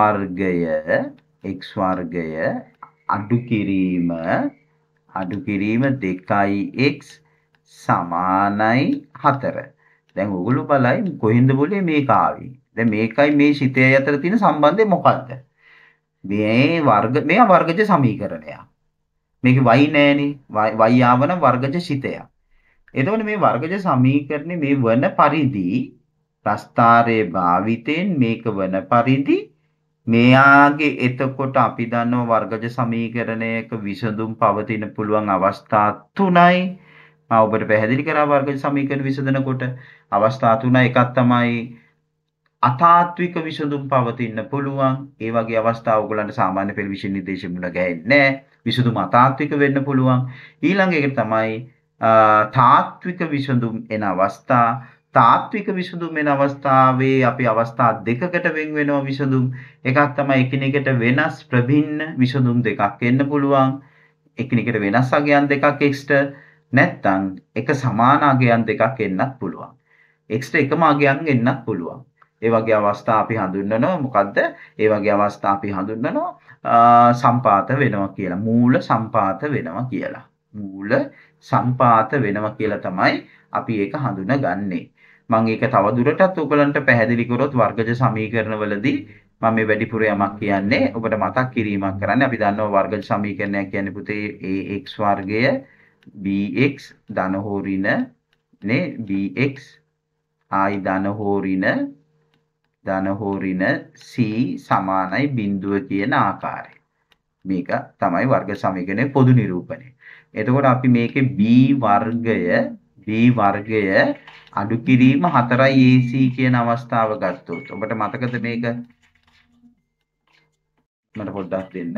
වර්ගය අඩු කිරීම 2x සමානයි 4. දැන් ඔයගොල්ලෝ බලයි කොහෙන්ද બોලේ මේක ආවේ. දැන් මේකයි මේ ශිතය අතර තියෙන සම්බන්ධය මොකද්ද? මෙයා වර්ගජ සමීකරණයක්. මේකේ y නෑනේ. y ආවන වර්ගජ ශිතයක්. එතකොට මේ වර්ගජ සමීකරණේ මේ වන පරිදි ප්‍රස්ථාරයේ භාවිතයෙන් මේක වන පරිදි මෙයාගේ එතකොට අපි දන්නවා වර්ගජ සමීකරණයක විසඳුම් පවතින පුළුවන් අවස්ථා 3යි. ඔබට පැහැදිලි කරා වර්ගජ සමීකරණ විසඳනකොට අවස්ථා තුන එකක් තමයි අතාත්වික විසඳුම් පවතින්න පුළුවන්. ඒ වගේ අවස්ථා ඔයගලන්ට සාමාන්‍ය පෙළ විෂය නිර්දේශ මුල ගැහෙන්නේ නැහැ. විසඳුම් අතාත්වික වෙන්න පුළුවන්. ඊළඟ එක තමයි තාත්වික විසඳුම් එන අවස්ථා. තාත්වික විසඳුම් එන අවස්ථාවේ අපි අවස්ථා දෙකකට වෙන් වෙනවා විසඳුම්. එකක් තමයි එකිනෙකට වෙනස් ප්‍රභින්න විසඳුම් දෙකක් එන්න පුළුවන්. එකිනෙකට වෙනස් අගයන් දෙකක් එක්ස්ට නැත්නම් එක සමාන අගයන් දෙකක් එන්නත් පුළුවන්. එක්ස්ට එකම අගයන් එන්නත් පුළුවන්. ඒ වගේ අවස්ථා අපි හඳුන්වනවා මොකද්ද? ඒ වගේ අවස්ථා අපි හඳුන්වනවා සම්පාත වෙනවා කියලා. මූල සම්පාත වෙනවා කියලා. මූල සම්පාත වෙනවා කියලා තමයි අපි ඒක හඳුනගන්නේ. මම ඒක තව දුරටත් ඔයගලන්ට පැහැදිලි කරොත් වර්ගජ සමීකරණවලදී මම මේ වැඩිපුර යමක් කියන්නේ ඔබට මතක් කිරීමක් කරන්නේ. අපි දන්නවා වර්ගජ සමීකරණයක් කියන්නේ පුතේ ax වර්ගය bx ධන හෝ ඍණ නේ bx ආයි ධන හෝ ඍණ c සමානයි බිඳුව කියන ආකාරය. මේක තමයි වර්ග සමීකරණයේ පොදු නිරූපණය. එතකොට අපි මේකේ b වර්ගය අඩු කිරීම 4යි ac කියන අවස්ථාව ගත්තොත් ඔබට මතකද මේක? මට පොඩ්ඩක් දෙන්න.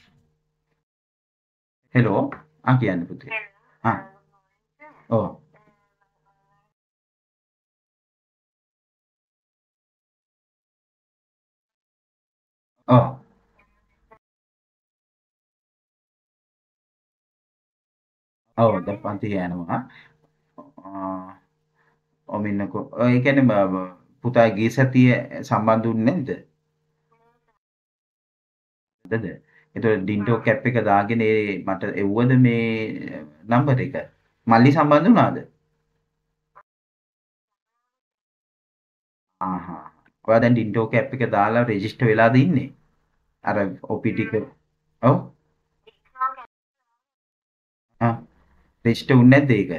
හෙලෝ කියන්න පුතේ. ඔව්. ඔව්. ඔව් දැන් පන්ති යනවා. ඔමින්නකෝ. ඒ කියන්නේ පුතා ගිය සතිය සම්බන්ධුන්නේ නැද්ද? නේද? එතකොට ඩින්ටෝ කැප් එක දාගෙන මට එව්වද මේ නම්බර් එක? මල්ලි සම්බන්ධ වුණාද? ආහා. ඔයා දැන් ඩින්ටෝ කැප් එක දාලා රෙජිස්ටර් වෙලාද ඉන්නේ? අර OPT එක. ඔව්. ආ. රෙජිස්ටර් වුනේ නැද්ද ඒක?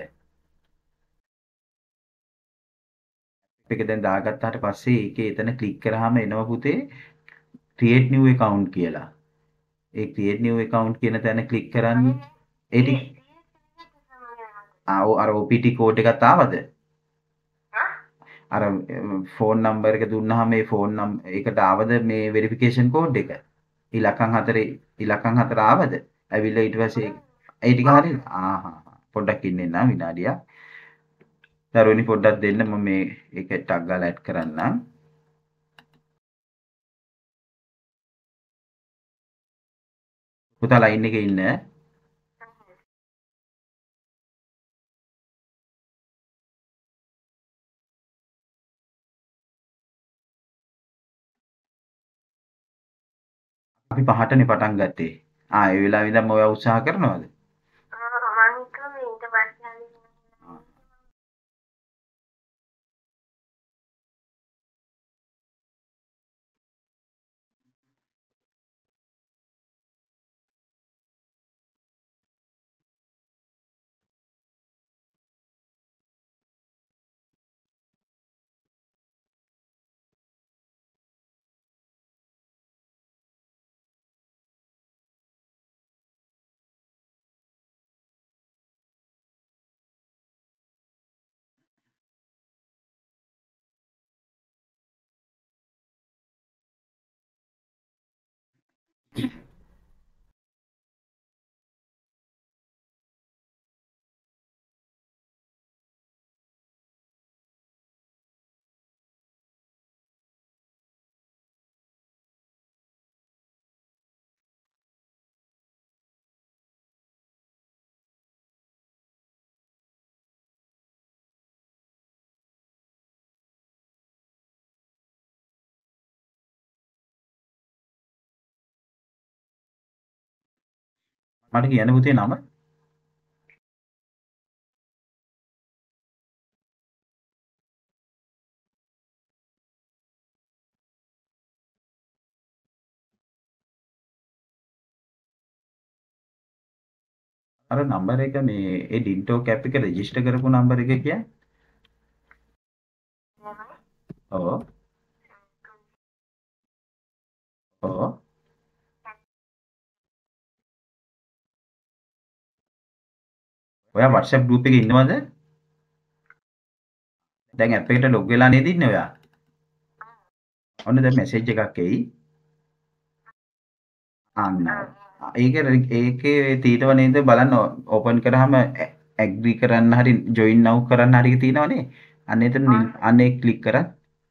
ඒක දැන් දාගත්තාට පස්සේ ඒකේ එතන ක්ලික් කරාම එනවා පුතේ create new account කියලා. ඒ create new account කියන තැන ක්ලික් කරන්නේ ඒ ටික අර OPT කෝඩ් එකත් ආවද? අර ෆෝන් නම්බර් එක දුන්නාම මේ ඒකට ආවද මේ වෙරිෆිකේෂන් කෝඩ් එක? ඉලක්කම් 4 ආවද? ඇවිල්ලා ඊට පස්සේ ඒ ටික හරියද? පොඩ්ඩක් ඉන්න විනාඩියක්. දරුවනි පොඩ්ඩක් දෙන්න මම මේ ඒක ටක් ගාලා ඇඩ් කරන්නම්. පුතා ලයින් එකේ ඉන්න. අපි 5ටනේ පටන් ගත්තේ. ඒ වෙලාවේ ඉඳන් ඔයා උත්සාහ කරනවද? මට කියන්න පුතේ නම. අර නම්බර එක මේ ඒ ඩින්ටෝ කැප් එක රෙජිස්ටර් කරපු නම්බර එක කියන්නේ? ඔව්. ඔව්. ඔයා WhatsApp group එකේ ඉන්නවද? දැන් app එකට log වෙලා නේද ඉන්නේ ඔයා? ඔන්න දැන් message එකක් එයි. අන්න. ඒකේ තියෙනව නේද බලන්න open කරාම agree කරන්න හරි join now කරන්න හරි තියෙනවනේ. අන්න එතන අන්න ඒක click කරත්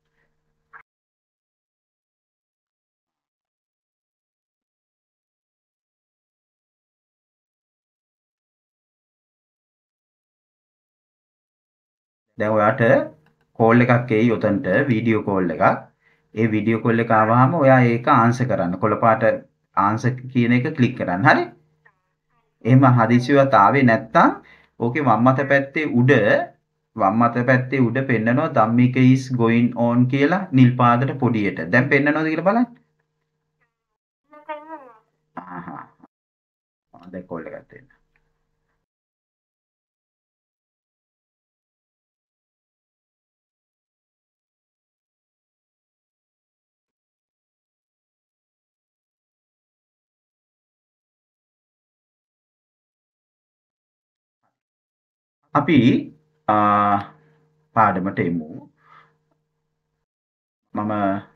දැන් ඔයාට කෝල් එකක් එයි උතන්ට වීඩියෝ කෝල් එකක්. ඒ වීඩියෝ කෝල් එක ආවහම ඔයා ඒක ආන්සර් කරන්න. කොළපාට ආන්සර් කියන එක ක්ලික් කරන්න. හරි? එහෙම හදිසියවත් ආවේ නැත්තම් ඕකේ වම් අත පැත්තේ උඩ පෙන්නනවා ධම්මික is going on කියලා නිල් පාදට පොඩියට. දැන් පෙන්නනවද කියලා බලන්න. ආහා. දැන් කෝල් එකක් දෙන්න. අපි පාඩමට එමු. මම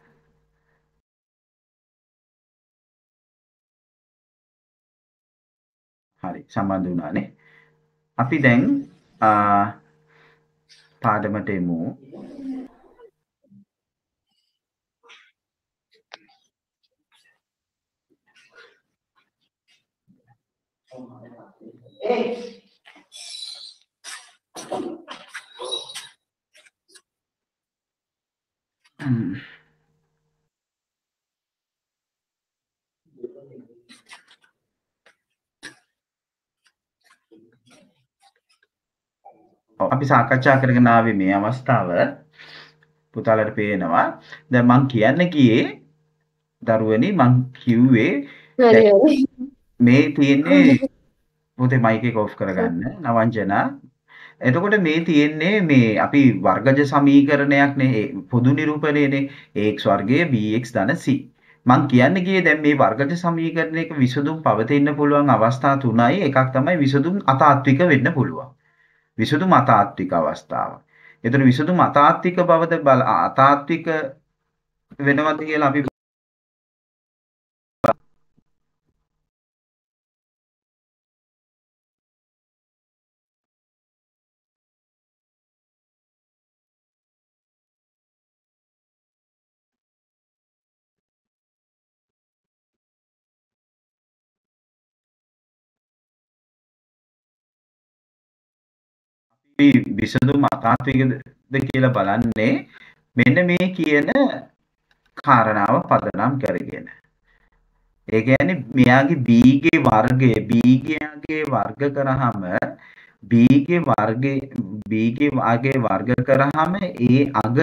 හරි සම්බන්ධ වුණානේ. අපි දැන් පාඩමට එමු. අපි සාකච්ඡා කරගෙන ආවේ මේ අවස්ථාව පුතාලට පේනවා. දැන් මං කියන්න ගියේ දරුවනි මං කිව්වේ මේ තියෙන්නේ පුතේ මයික් එක ඔෆ් කරගන්න නවංජනා. එතකොට මේ තියෙන්නේ මේ අපි වර්ගජ සමීකරණයක් නේ පොදු නිරූපණයනේ ax වර්ගය bx ධන c. මං කියන්න ගියේ දැන් මේ වර්ගජ සමීකරණයක විසඳුම් පවතින්න පුළුවන් අවස්ථා තුනයි. එකක් තමයි විසඳුම් අතාත්වික වෙන්න පුළුවන්. විසඳුම් අතාත්වික අවස්ථාව. එතන විසඳුම් අතාත්වික බවද අතාත්වික වෙනවද කියලා අපි විසඳුම් අතාත්විකද කියලා බලන්නේ මෙන්න මේ කියන කාරණාව පදනම් කරගෙන. ඒ කියන්නේ මෙයාගේ b ගේ වර්ගය b ගේ වර්ග කරාම b ගේ වර්ග කරාම ඒ අගය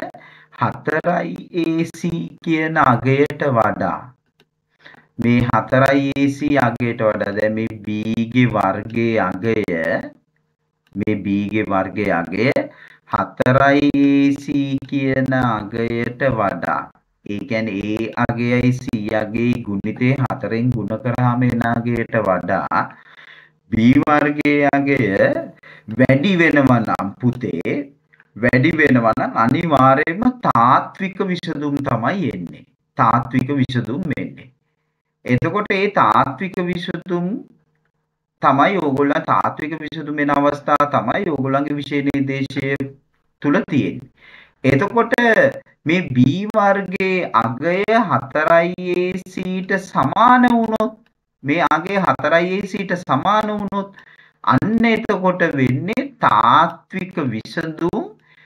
4ac කියන අගයට වඩා මේ 4ac අගයට වඩා දැන් මේ b ගේ වර්ගයේ අගය මේ b ගේ වර්ගයේ අගය 4ac කියන අගයට වඩා ඒ කියන්නේ a අගයයි c අගයයි ගුණිතේ 4ෙන් ගුණ කරාම එන අගයට වඩා b වර්ගයේ අගය වැඩි වෙනවා නම් පුතේ වැඩි වෙනවා නම් අනිවාර්යයෙන්ම තාත්වික විසඳුම් තමයි එන්නේ. තාත්වික විසඳුම් එන්නේ. එතකොට මේ තාත්වික විසඳුම් තමයි ඕගොල්ලන් තාත්වික විසඳුම් වෙන අවස්ථාව තමයි ඕගොල්ලන්ගේ විෂය නිර්දේශය තුල තියෙන්නේ. එතකොට මේ b වර්ගයේ අගය 4ac ට සමාන වුණොත් මේ අගය 4ac ට සමාන වුණොත් අන්න එතකොට වෙන්නේ තාත්වික විසඳුම්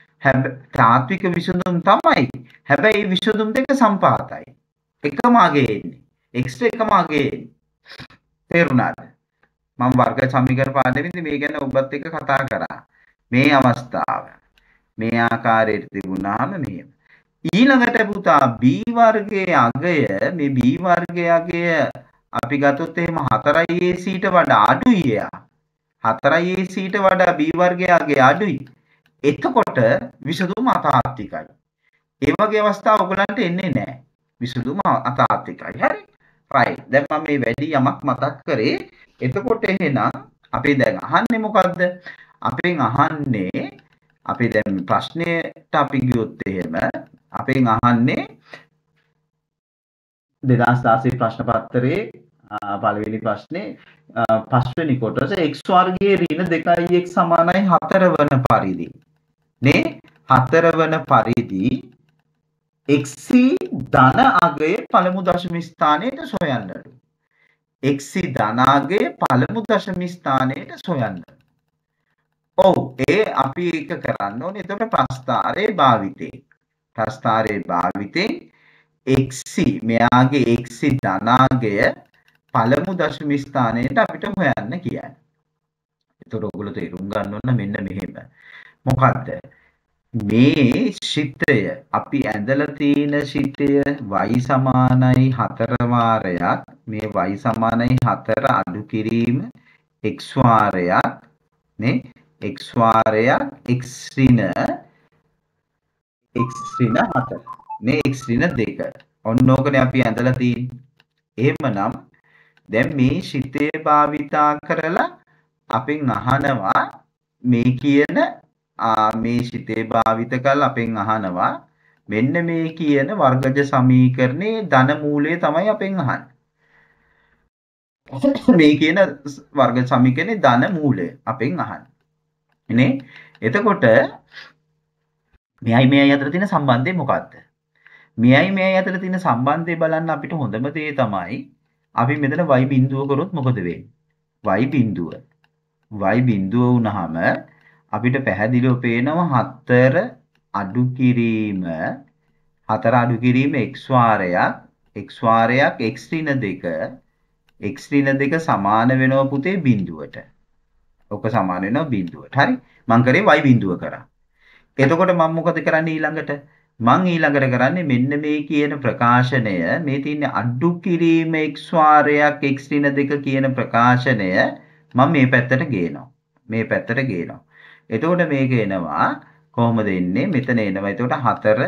තමයි. හැබැයි විසඳුම් දෙක සම්පාතයි. එකම අගය එන්නේ. x එකම අගය එන්නේ. තේරුණාද? මම වර්ග සමීකරණ පාඩමේදී මේ ගැන ඔබත් එක්ක කතා කරා. මේ අවස්ථාව මේ ආකාරයට තිබුණාම මෙහෙම. ඊළඟට පුතා b වර්ගයේ අගය මේ b වර්ගයේ අගය අපි ගත්තොත් එහෙම 4ac ට වඩා අඩුයි යා. 4ac ට වඩා b වර්ගයේ අගය අඩුයි. එතකොට විසඳුම අතාත්විකයි. ඒ වගේ අවස්ථා ඔයගලන්ට එන්නේ නැහැ. විසඳුම අතාත්විකයි. හරි? right. දැන් මම මේ වැඩි යමක් මතක් කරේ. එතකොට එහෙනම් අපි දැන් අහන්නේ මොකද්ද? අපෙන් අහන්නේ අපි දැන් ප්‍රශ්නයට අපි ගියොත් එහෙම අපෙන් අහන්නේ 2016 ප්‍රශ්න පත්‍රයේ පළවෙනි ප්‍රශ්නේ පස්වෙනි කොටස x වර්ගයේ ඍණ 2x සමානයි 4 වන පරිදි නේ 4 වන පරිදි x ධන අගය පළමු දශම ස්ථානයට සොයන්නට. x ධන අගය පළමු දශම ස්ථානයට සොයන්න. ඔව් ඒ අපි ඒක කරන්න ඕනේ. එතකොට ප්‍රස්ථාරයේ භාවිතේ. ප්‍රස්ථාරයේ භාවිතේ x මෙයාගේ x ධනාගය පළමු දශම ස්ථානයට අපිට හොයන්න කියන්නේ. එතකොට ඔයගොල්ලෝ තේරුම් ගන්න ඕන මෙන්න මෙහෙම. මොකද්ද? මේ ශිතය අපි ඇඳලා තියෙන ශිතය y සමානයි 4 වාරයක් මේ y සමානයි 4 අඩු කිරීම x වාරයක් නේ x වාරයක් x ඍණ 4 නේ x ඍණ 2 ඔන්න ඕකනේ අපි ඇඳලා තියෙන්නේ. එහෙමනම් දැන් මේ ශිතේ භාවිතා කරලා අපෙන් අහනවා මේ කියන මේ ශිතේ භාවිත කරලා අපෙන් අහනවා මෙන්න මේ කියන වර්ගජ සමීකරණේ ධන මූලය තමයි අපෙන් අහන්නේ. මේ කියන වර්ග සමීකරණේ ධන මූලය අපෙන් අහන්නේ. නේ? එතකොට මෙයයි මෙයයි අතර තියෙන සම්බන්ධය මොකක්ද? මෙයයි මෙයයි අතර තියෙන සම්බන්ධය බලන්න අපිට හොඳම දේ තමයි අපි මෙතන y බිඳුව කරොත් මොකද වෙන්නේ? y බිඳුව වුණාම අපිට පැහැදිලිව පේනවා 4 අඩු කිරීම x වාරයක් x ඍණ 2 සමාන වෙනවා පුතේ බිඳුවට. ඔක සමාන වෙනවා බිඳුවට. හරි? මං කරේ y බිඳුව කරා. එතකොට මම මොකද කරන්නේ ඊළඟට? මං ඊළඟට කරන්නේ මෙන්න මේ කියන ප්‍රකාශනය මේ තියෙන අඩු කිරීම x වාරයක් x ඍණ 2 කියන ප්‍රකාශනය මම මේ පැත්තට ගේනවා. එතකොට මේක එනවා කොහොමද එන්නේ? මෙතන එනවා. එතකොට 4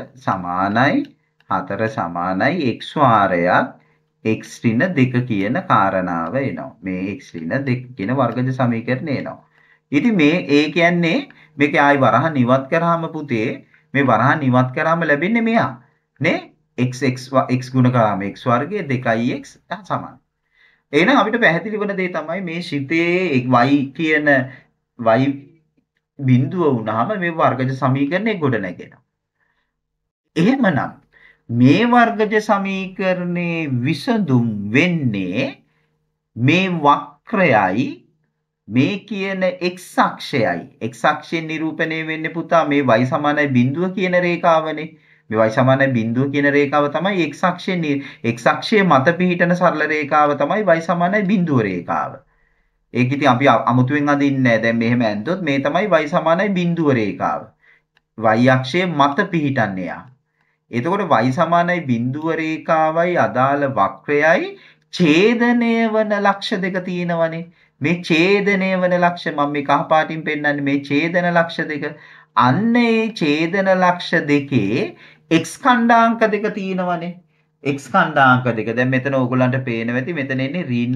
සමානයි x වාරයක් x ඍණ 2 කියන කාරණාව එනවා. මේ x ඍණ 2 කියන වර්ගජ සමීකරණය එනවා. ඉතින් මේ ඒ කියන්නේ මේක ආයි වරහන් ඉවත් කරාම පුතේ මේ වරහන් ඉවත් කරාම ලැබෙන්නේ මෙයා නේ x ගුණ කරාම x වර්ගයේ 2x සමාන. එහෙනම් අපිට පැහැදිලි වෙන දේ තමයි මේ ශිතේ y කියන y බිඳුව වුණාම මේ වර්ගජ සමීකරණය ගොඩ නැගෙනවා. එහෙමනම් මේ වර්ගජ සමීකරණේ විසඳුම් වෙන්නේ මේ වක්‍රයයි මේ කියන x අක්ෂයෙන් නිරූපණය වෙන්නේ පුතා මේ y සමානයි බිඳුව කියන රේඛාවනේ. මේ y සමානයි බිඳුව කියන රේඛාව තමයි x අක්ෂයේ මත පිහිටන සරල රේඛාව තමයි y සමානයි බිඳුව රේඛාව. ඒක ඉතින් අපි අමුතුවෙන් අඳින්නේ නැහැ. දැන් මෙහෙම ඇන්දොත් මේ තමයි y සමානයි බිඳුව රේඛාව. y අක්ෂයේ මත පිහිටන්නේ යා. එතකොට y සමානයි බිඳුව රේඛාවයි අදාළ වක්‍රයයි ඡේදනය වන ලක්ෂ දෙක තියෙනවනේ. මේ ඡේදනය වන ලක්ෂ මම මේ කහ පාටින් පෙන්නන්නේ මේ ඡේදන ලක්ෂ දෙක. අන්න ඒ ඡේදන ලක්ෂ දෙකේ x ඛණ්ඩාංක දෙක තියෙනවනේ. x ඛණ්ඩාංක දෙක. දැන් මෙතන ඕගොල්ලන්ට පේනවා ඇති මෙතන එන්නේ ඍණ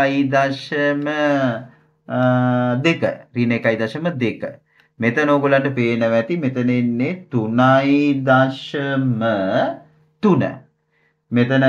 1.2. මෙතන ඕගොල්ලන්ට පේනවා ඇති මෙතන එන්නේ 3.3. මෙතන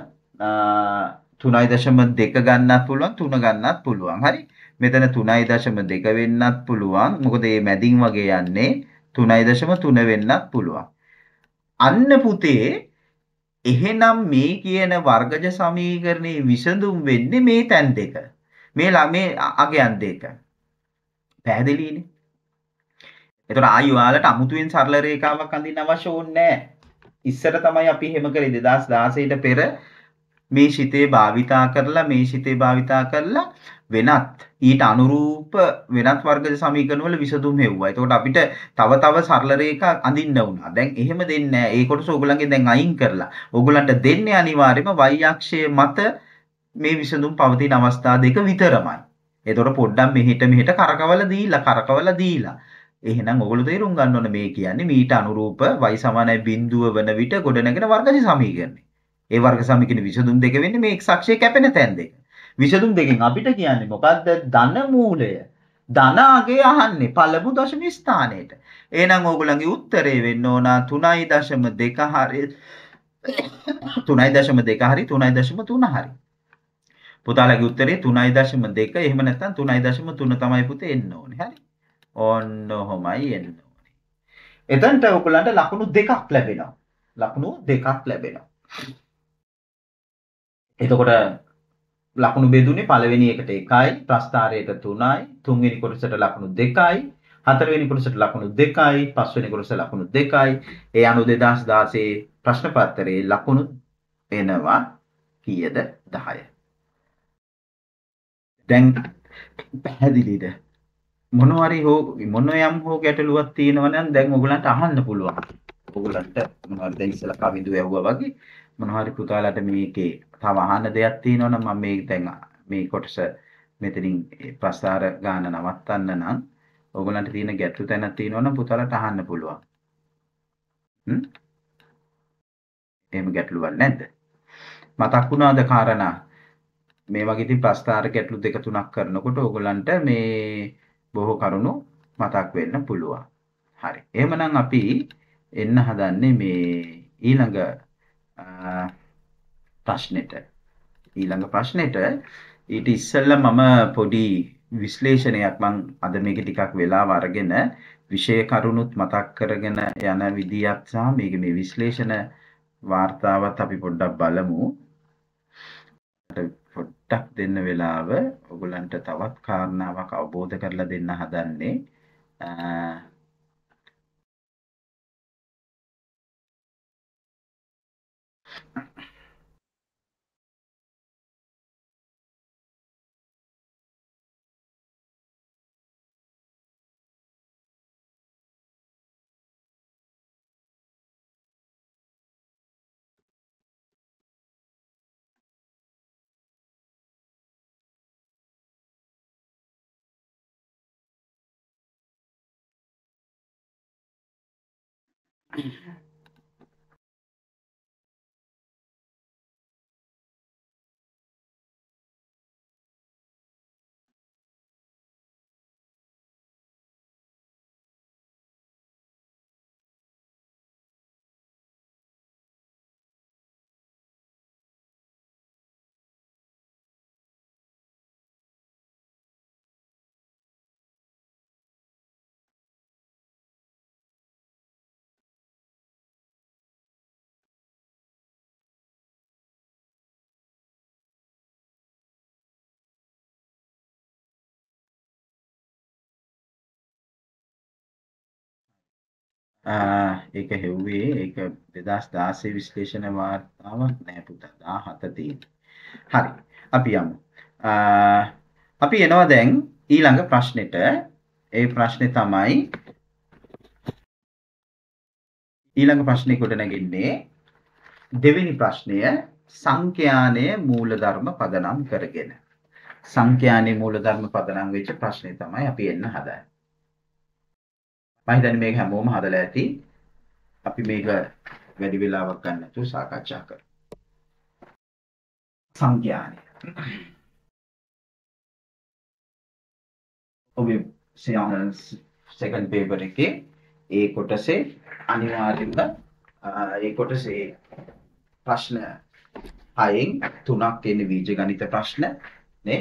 3.2 ගන්නත් පුළුවන් 3 ගන්නත් පුළුවන්. හරි? මෙතන 3.2 වෙන්නත් පුළුවන්. මොකද මේ මැදින් වගේ යන්නේ 3.3 වෙන්නත් පුළුවන්. අන්න පුතේ එහෙනම් මේ කියන වර්ගජ සමීකරණේ විසඳුම් වෙන්නේ මේ තැන් දෙක. මේ අගයන් දෙක. පැහැදිලිනේ? එතකොට ආයි ඔයාලට අමුතුවෙන් සරල රේඛාවක් අඳින්න අවශ්‍ය ඕනේ නැහැ. ඉස්සර තමයි අපි එහෙම කරේ 2016ට පෙර මේ ශිතේ භාවිතා කරලා වෙනත් ඊට අනුරූප වෙනත් වර්ගජ සමීකරණ වල විසඳුම් හෙව්වා. එතකොට අපිට තව සරල රේඛා අඳින්න වුණා. දැන් එහෙම දෙන්නේ නැහැ. ඒ කොටස ඕගොල්ලන්ගේ දැන් අයින් කරලා. ඕගොල්ලන්ට දෙන්නේ අනිවාර්යයෙන්ම y අක්ෂයේ මත මේ විසඳුම් පවතින අවස්ථා දෙක විතරමයි. එතකොට පොඩ්ඩක් මෙහෙට කරකවලා දීලා. එහෙනම් ඔයගොල්ලෝ තේරුම් ගන්න ඕනේ මේ කියන්නේ මීට අනුරූප y සමානයි බිඳුව වන විට ගොඩනැගෙන වර්ගජ සමීකරණය. ඒ වර්ග සමීකරණ විසඳුම් දෙක වෙන්නේ මේ x අක්ෂයේ කැපෙන තැන් දෙක. විසඳුම් දෙකෙන් අපිට කියන්නේ මොකද්ද? ධන මූලය. ධන අගය අහන්නේ පළමු දශම ස්ථානයේට. එහෙනම් ඕගොල්ලන්ගේ උත්තරේ වෙන්න ඕන 3.2 හරි 3.2 හරි 3.3 හරි. පුතාලගේ උත්තරේ 3.2 එහෙම නැත්නම් 3.3 තමයි පුතේ එන්න ඕනේ. හරි. ඔන්න ඔහොමයි එන්න ඕනේ. එතනට ඔයගොල්ලන්ට ලකුණු දෙකක් ලැබෙනවා. ලකුණු දෙකක් ලැබෙනවා. එතකොට ලකුණු බෙදුනේ පළවෙනි එකට 1යි, ප්‍රස්ථාරයට 3යි, තුන්වෙනි කොටසට ලකුණු 2යි, හතරවෙනි කොටසට ලකුණු 2යි, පස්වෙනි කොටසට ලකුණු 2යි. ඒ අනුව 2016 ප්‍රශ්න පත්‍රයේ ලකුණු එනවා කීයද? 10. දැන් පැහැදිලිද? මොනවාරි මොන යම් හෝ ගැටලුවක් තියෙනවා නම් දැන් ඔයගලන්ට අහන්න පුළුවන්. ඔයගලන්ට මොනවද දැන් ඉස්සලා කවිදු ඇහුවා වගේ මොනවාරි පුතාලට මේකේ තව අහන්න දෙයක් තියෙනවා නම් මම මේ දැන් මේ කොටස මෙතනින් ප්‍රස්තාර ගාන නවත්තන්න නම් ඔයගලන්ට තියෙන ගැටලු තැනක් තියෙනවා නම් පුතාලට අහන්න පුළුවන්. එහෙම ගැටලුවක් නැද්ද? මතක් වුණාද කාරණා? මේ වගේ ඉතින් ප්‍රස්තාර ගැටලු දෙක තුනක් කරනකොට ඔයගලන්ට මේ බොහෝ කරුණු මතක් වෙන්න පුළුවන්. හරි. එහෙමනම් අපි එන්න හදන්නේ මේ ඊළඟ ප්‍රශ්නෙට. ඊළඟ ප්‍රශ්නෙට ඊට ඉස්සෙල්ලා මම පොඩි විශ්ලේෂණයක් මම අද මේක ටිකක් වෙලාව අරගෙන විෂය කරුණුත් මතක් කරගෙන යන විදියත් සහ මේ විශ්ලේෂණ වාර්තාවත් අපි පොඩ්ඩක් බලමු. පොඩ්ඩක් දෙන්න වෙලාව ඔයගලන්ට තවත් කාරණාවක් අවබෝධ කරලා දෙන්න හදන්නේ. ඒක හෙව්වේ ඒක 2016 විශ්ලේෂණ වාර්තාවක් නෑ පුතා 17 තියෙන. හරි. අපි යමු. අපි එනවා දැන් ඊළඟ ප්‍රශ්නෙට. ඒ ප්‍රශ්නේ තමයි ඊළඟ ප්‍රශ්නේ කොට නැගින්නේ දෙවෙනි ප්‍රශ්නය සංඛ්‍යානයේ මූලධර්ම පදනම් කරගෙන. සංඛ්‍යානයේ මූලධර්ම පදනම් වෙච්ච ප්‍රශ්නේ තමයි අපි එන්න හදන්නේ. මම හිතන්නේ මේක හැමෝම හදලා ඇති. අපි මේක වැඩි වෙලාවක් ගන්න නැතුව සාකච්ඡා කරමු. සංඛ්‍යානය. ඔබේ සෙකන්ඩ් පේපර් එකේ ඒ කොටසේ අනිවාර්යෙන්ම ඒ කොටසේ ප්‍රශ්න 6න් 3ක් එන්නේ බීජගණිත ප්‍රශ්න නේ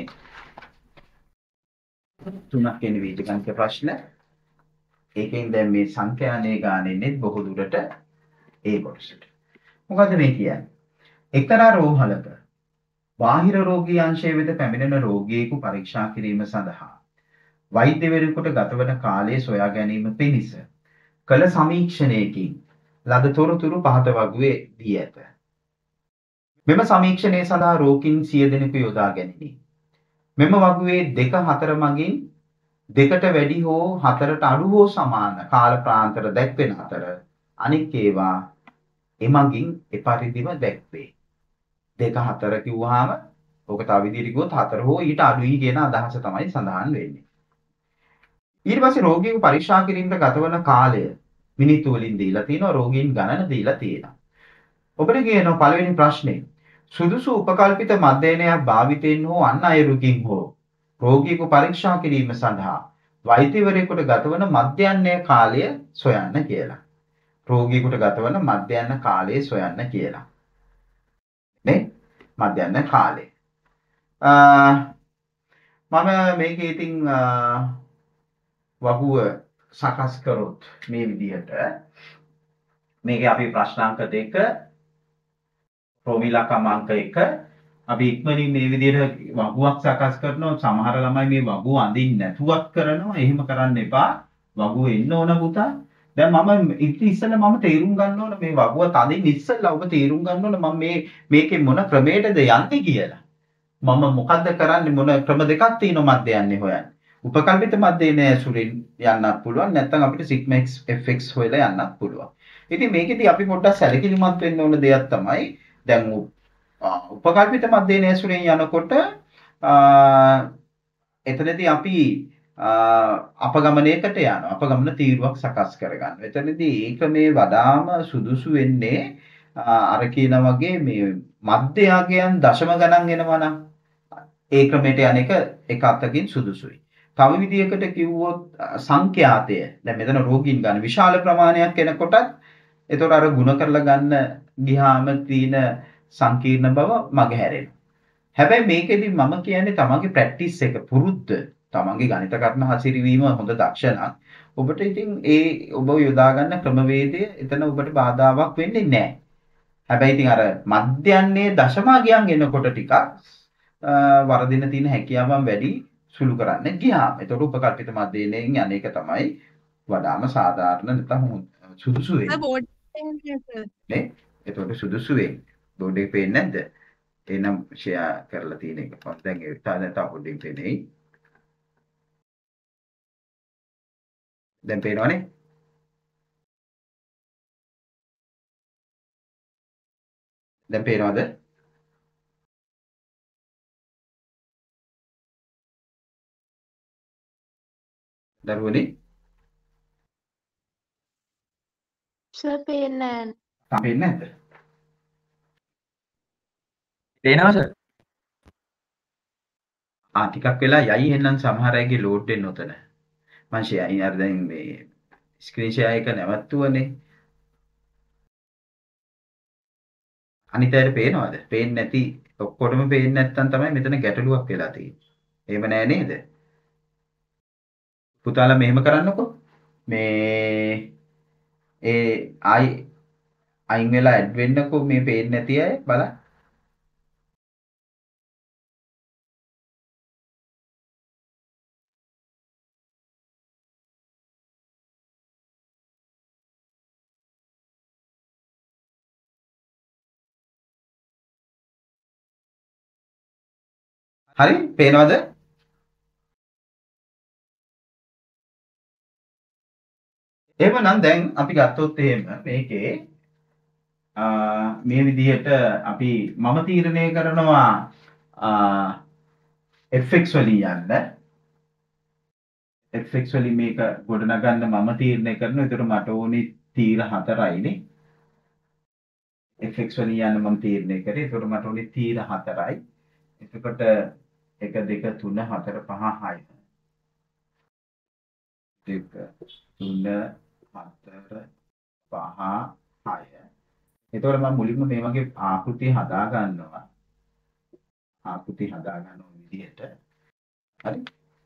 3ක් එන්නේ බීජගණිත ප්‍රශ්න. ඒකෙන් දැන් මේ සංඛ්‍යානයේ ගානෙන්නේ බොහෝ දුරට ඒ කොටසට. මොකද මේ කියන්නේ? එක්තරා රෝහලක බාහිර රෝගී අංශය වෙත පැමිණෙන රෝගියෙකු පරීක්ෂා කිරීම සඳහා වෛද්‍යවරයෙකුට ගතවන කාලය සොයා ගැනීම පිණිස කළ සමීක්ෂණයකින් ලද තොරතුරු පහත වගුවේ දී ඇත. මෙම සමීක්ෂණය සඳහා රෝගීන් 100 දෙනෙකු යොදා ගැනිණි. මෙම වගුවේ 2-4 මගින් 2ට වැඩි හෝ 4ට අඩු හෝ සමාන කාල ප්‍රාන්තර දැක්වෙන අතර අනෙක් ඒවා එමගින් එපරිදිම දැක්වේ. 2-4 කිව්වහම ඕක තව විදිහට කිව්වොත් 4 හෝ ඊට අඩුයි කියන අදහස තමයි සඳහන් වෙන්නේ. ඊට පස්සේ රෝගියෙකු පරීක්ෂා කිරීමට ගතවන කාලය මිනිත්තු වලින් දීලා තියෙනවා, රෝගීන් ගණන දීලා තියෙනවා. ඔබට කියනවා පළවෙනි ප්‍රශ්නේ සුදුසු උපකල්පිත මධ්‍යයනයක් භාවිතයෙන් හෝ අන් අයුරකින් හෝ රෝගියෙකු පරීක්ෂා කිරීම සඳහා වෛද්‍යවරයෙකුට ගතවන මධ්‍යයන කාලය සොයන්න කියලා. රෝගියෙකුට ගතවන මධ්‍යයන කාලය සොයන්න කියලා. නේ? මධ්‍යයන කාලය. මම මේකේ ඉතින් වගුව සකස් කරොත් මේ විදිහට මේකේ අපි ප්‍රශ්නාංක 2 ප්‍රෝමිලකම් අංක 1 අපි ඉක්මනින් මේ විදිහට වගුවක් සකස් කරනවා. සමහර ළමයි මේ වගුව අඳින්න නැතුවත් කරනවා. එහෙම කරන්න එපා. වගුව එන්න ඕන පුතා. දැන් මම ඉතින් මම තේරුම් ගන්න ඕන මේ වගුව තදින් ඉස්සෙල්ලා ඔබ තේරුම් ගන්න ඕන මම මේකේ මොන ක්‍රමයකටද යන්නේ කියලා. මම මොකද්ද කරන්නේ මොන ක්‍රම දෙකක් තියෙනවා මැද යන්නේ හොයන්නේ. උපකල්පිත මැදේන ඇසුරින් යන්නත් පුළුවන් නැත්නම් අපිට sigma x fx හොයලා යන්නත් පුළුවන්. ඉතින් මේකෙදි අපි පොඩ්ඩක් සැලකිලිමත් වෙන්න ඕන දෙයක් තමයි දැන් උපකල්පිත මැදේන ඇසුරින් යනකොට එතනදී අපි අපගමනයකට යනවා. අපගමන තීරුවක් සකස් කරගන්න. එතනදී ඒක මේ වඩාම සුදුසු වෙන්නේ අර කියන වගේ මේ මධ්‍යයගයන් දශම ගණන් එනවා නම් ඒ ක්‍රමයට යන එක අතකින් සුදුසුයි. තව විදියකට කිව්වොත් සංඛ්‍යාතය. දැන් මෙතන රෝගීන් ගන්න විශාල ප්‍රමාණයක් එනකොටත් එතකොට අර ಗುಣ කරලා ගන්න ගියාම තියෙන සංකීර්ණ බව මගහැරෙනවා. හැබැයි මේකෙදි මම කියන්නේ තමන්ගේ ප්‍රැක්ටිස් එක පුරුද්ද තමන්ගේ ගණිත කර්ම හසිරවීම හොඳ දක්ෂණක්. ඔබට ඉතින් ඒ ඔබ යොදා ගන්න ක්‍රමවේදය එතන ඔබට බාධාවක් වෙන්නේ නැහැ. හැබැයි ඉතින් අර මධ්‍යන්නේ දශමාගයන් එනකොට ටිකක් වරදින තියෙන හැකියාවන් වැඩි සුළු කරන්න ගියාම. ඒතකොට උපකල්පිත මධ්‍යයෙන් යන එක තමයි වඩාම සාධාරණ නැත්නම් සුදුසු වෙන්නේ. නේ? ඒතකොට සුදුසු වෙන්නේ. බෝඩ් එක පේන්නේ නැද්ද? එනම් ෂෙයා කරලා තියෙන එක. දැන් ඒ තව පොඩ්ඩක් පේන්නේ. දැන් පේනවනේ? දැන් පේනවද? දරුවනේ සර් පේන්නේ නැහැ. පේන්නේ නැද්ද? පේනවා සර්. ටිකක් වෙලා යයි එහෙනම් සමහර අයගේ ලෝඩ් වෙන්න උතන. මම ෂෙයා අර දැන් මේ ස්ක්‍රීන් ෂෙයා එක නැවතුවනේ. අනිත් අයට පේනවද? පේන්නේ නැති ඔක්කොටම පේන්නේ නැත්නම් තමයි මෙතන ගැටලුවක් වෙලා තියෙන්නේ. එහෙම නෑ නේද? පුතාලා මෙහෙම කරන්නකෝ. මේ අයින් වෙලා ඇඩ් වෙන්නකෝ මේ පේන්නේ නැති අය බලන්න. හරි පේනවද? එහෙමනම් දැන් අපි ගත්තොත් එහෙම මේකේ මේ විදිහට අපි මම තීරණය කරනවා fx වලින් යන්න. fx වලින් මේක ගොඩනගන්න මම තීරණය කරනවා. ඒතර මට ඕනේ තීර 4යිනේ. fx වලින් යන්න මම තීරණය කරේ. ඒතර මට ඕනේ තීර 4යි. එතකොට 1 2 3 4 5 6 2 3 4 5 6. එතකොට මම මුලින්ම මේ වගේ ආකෘතිය හදා ගන්නවා. ආකෘතිය හදා ගන්න විදිහට. හරි.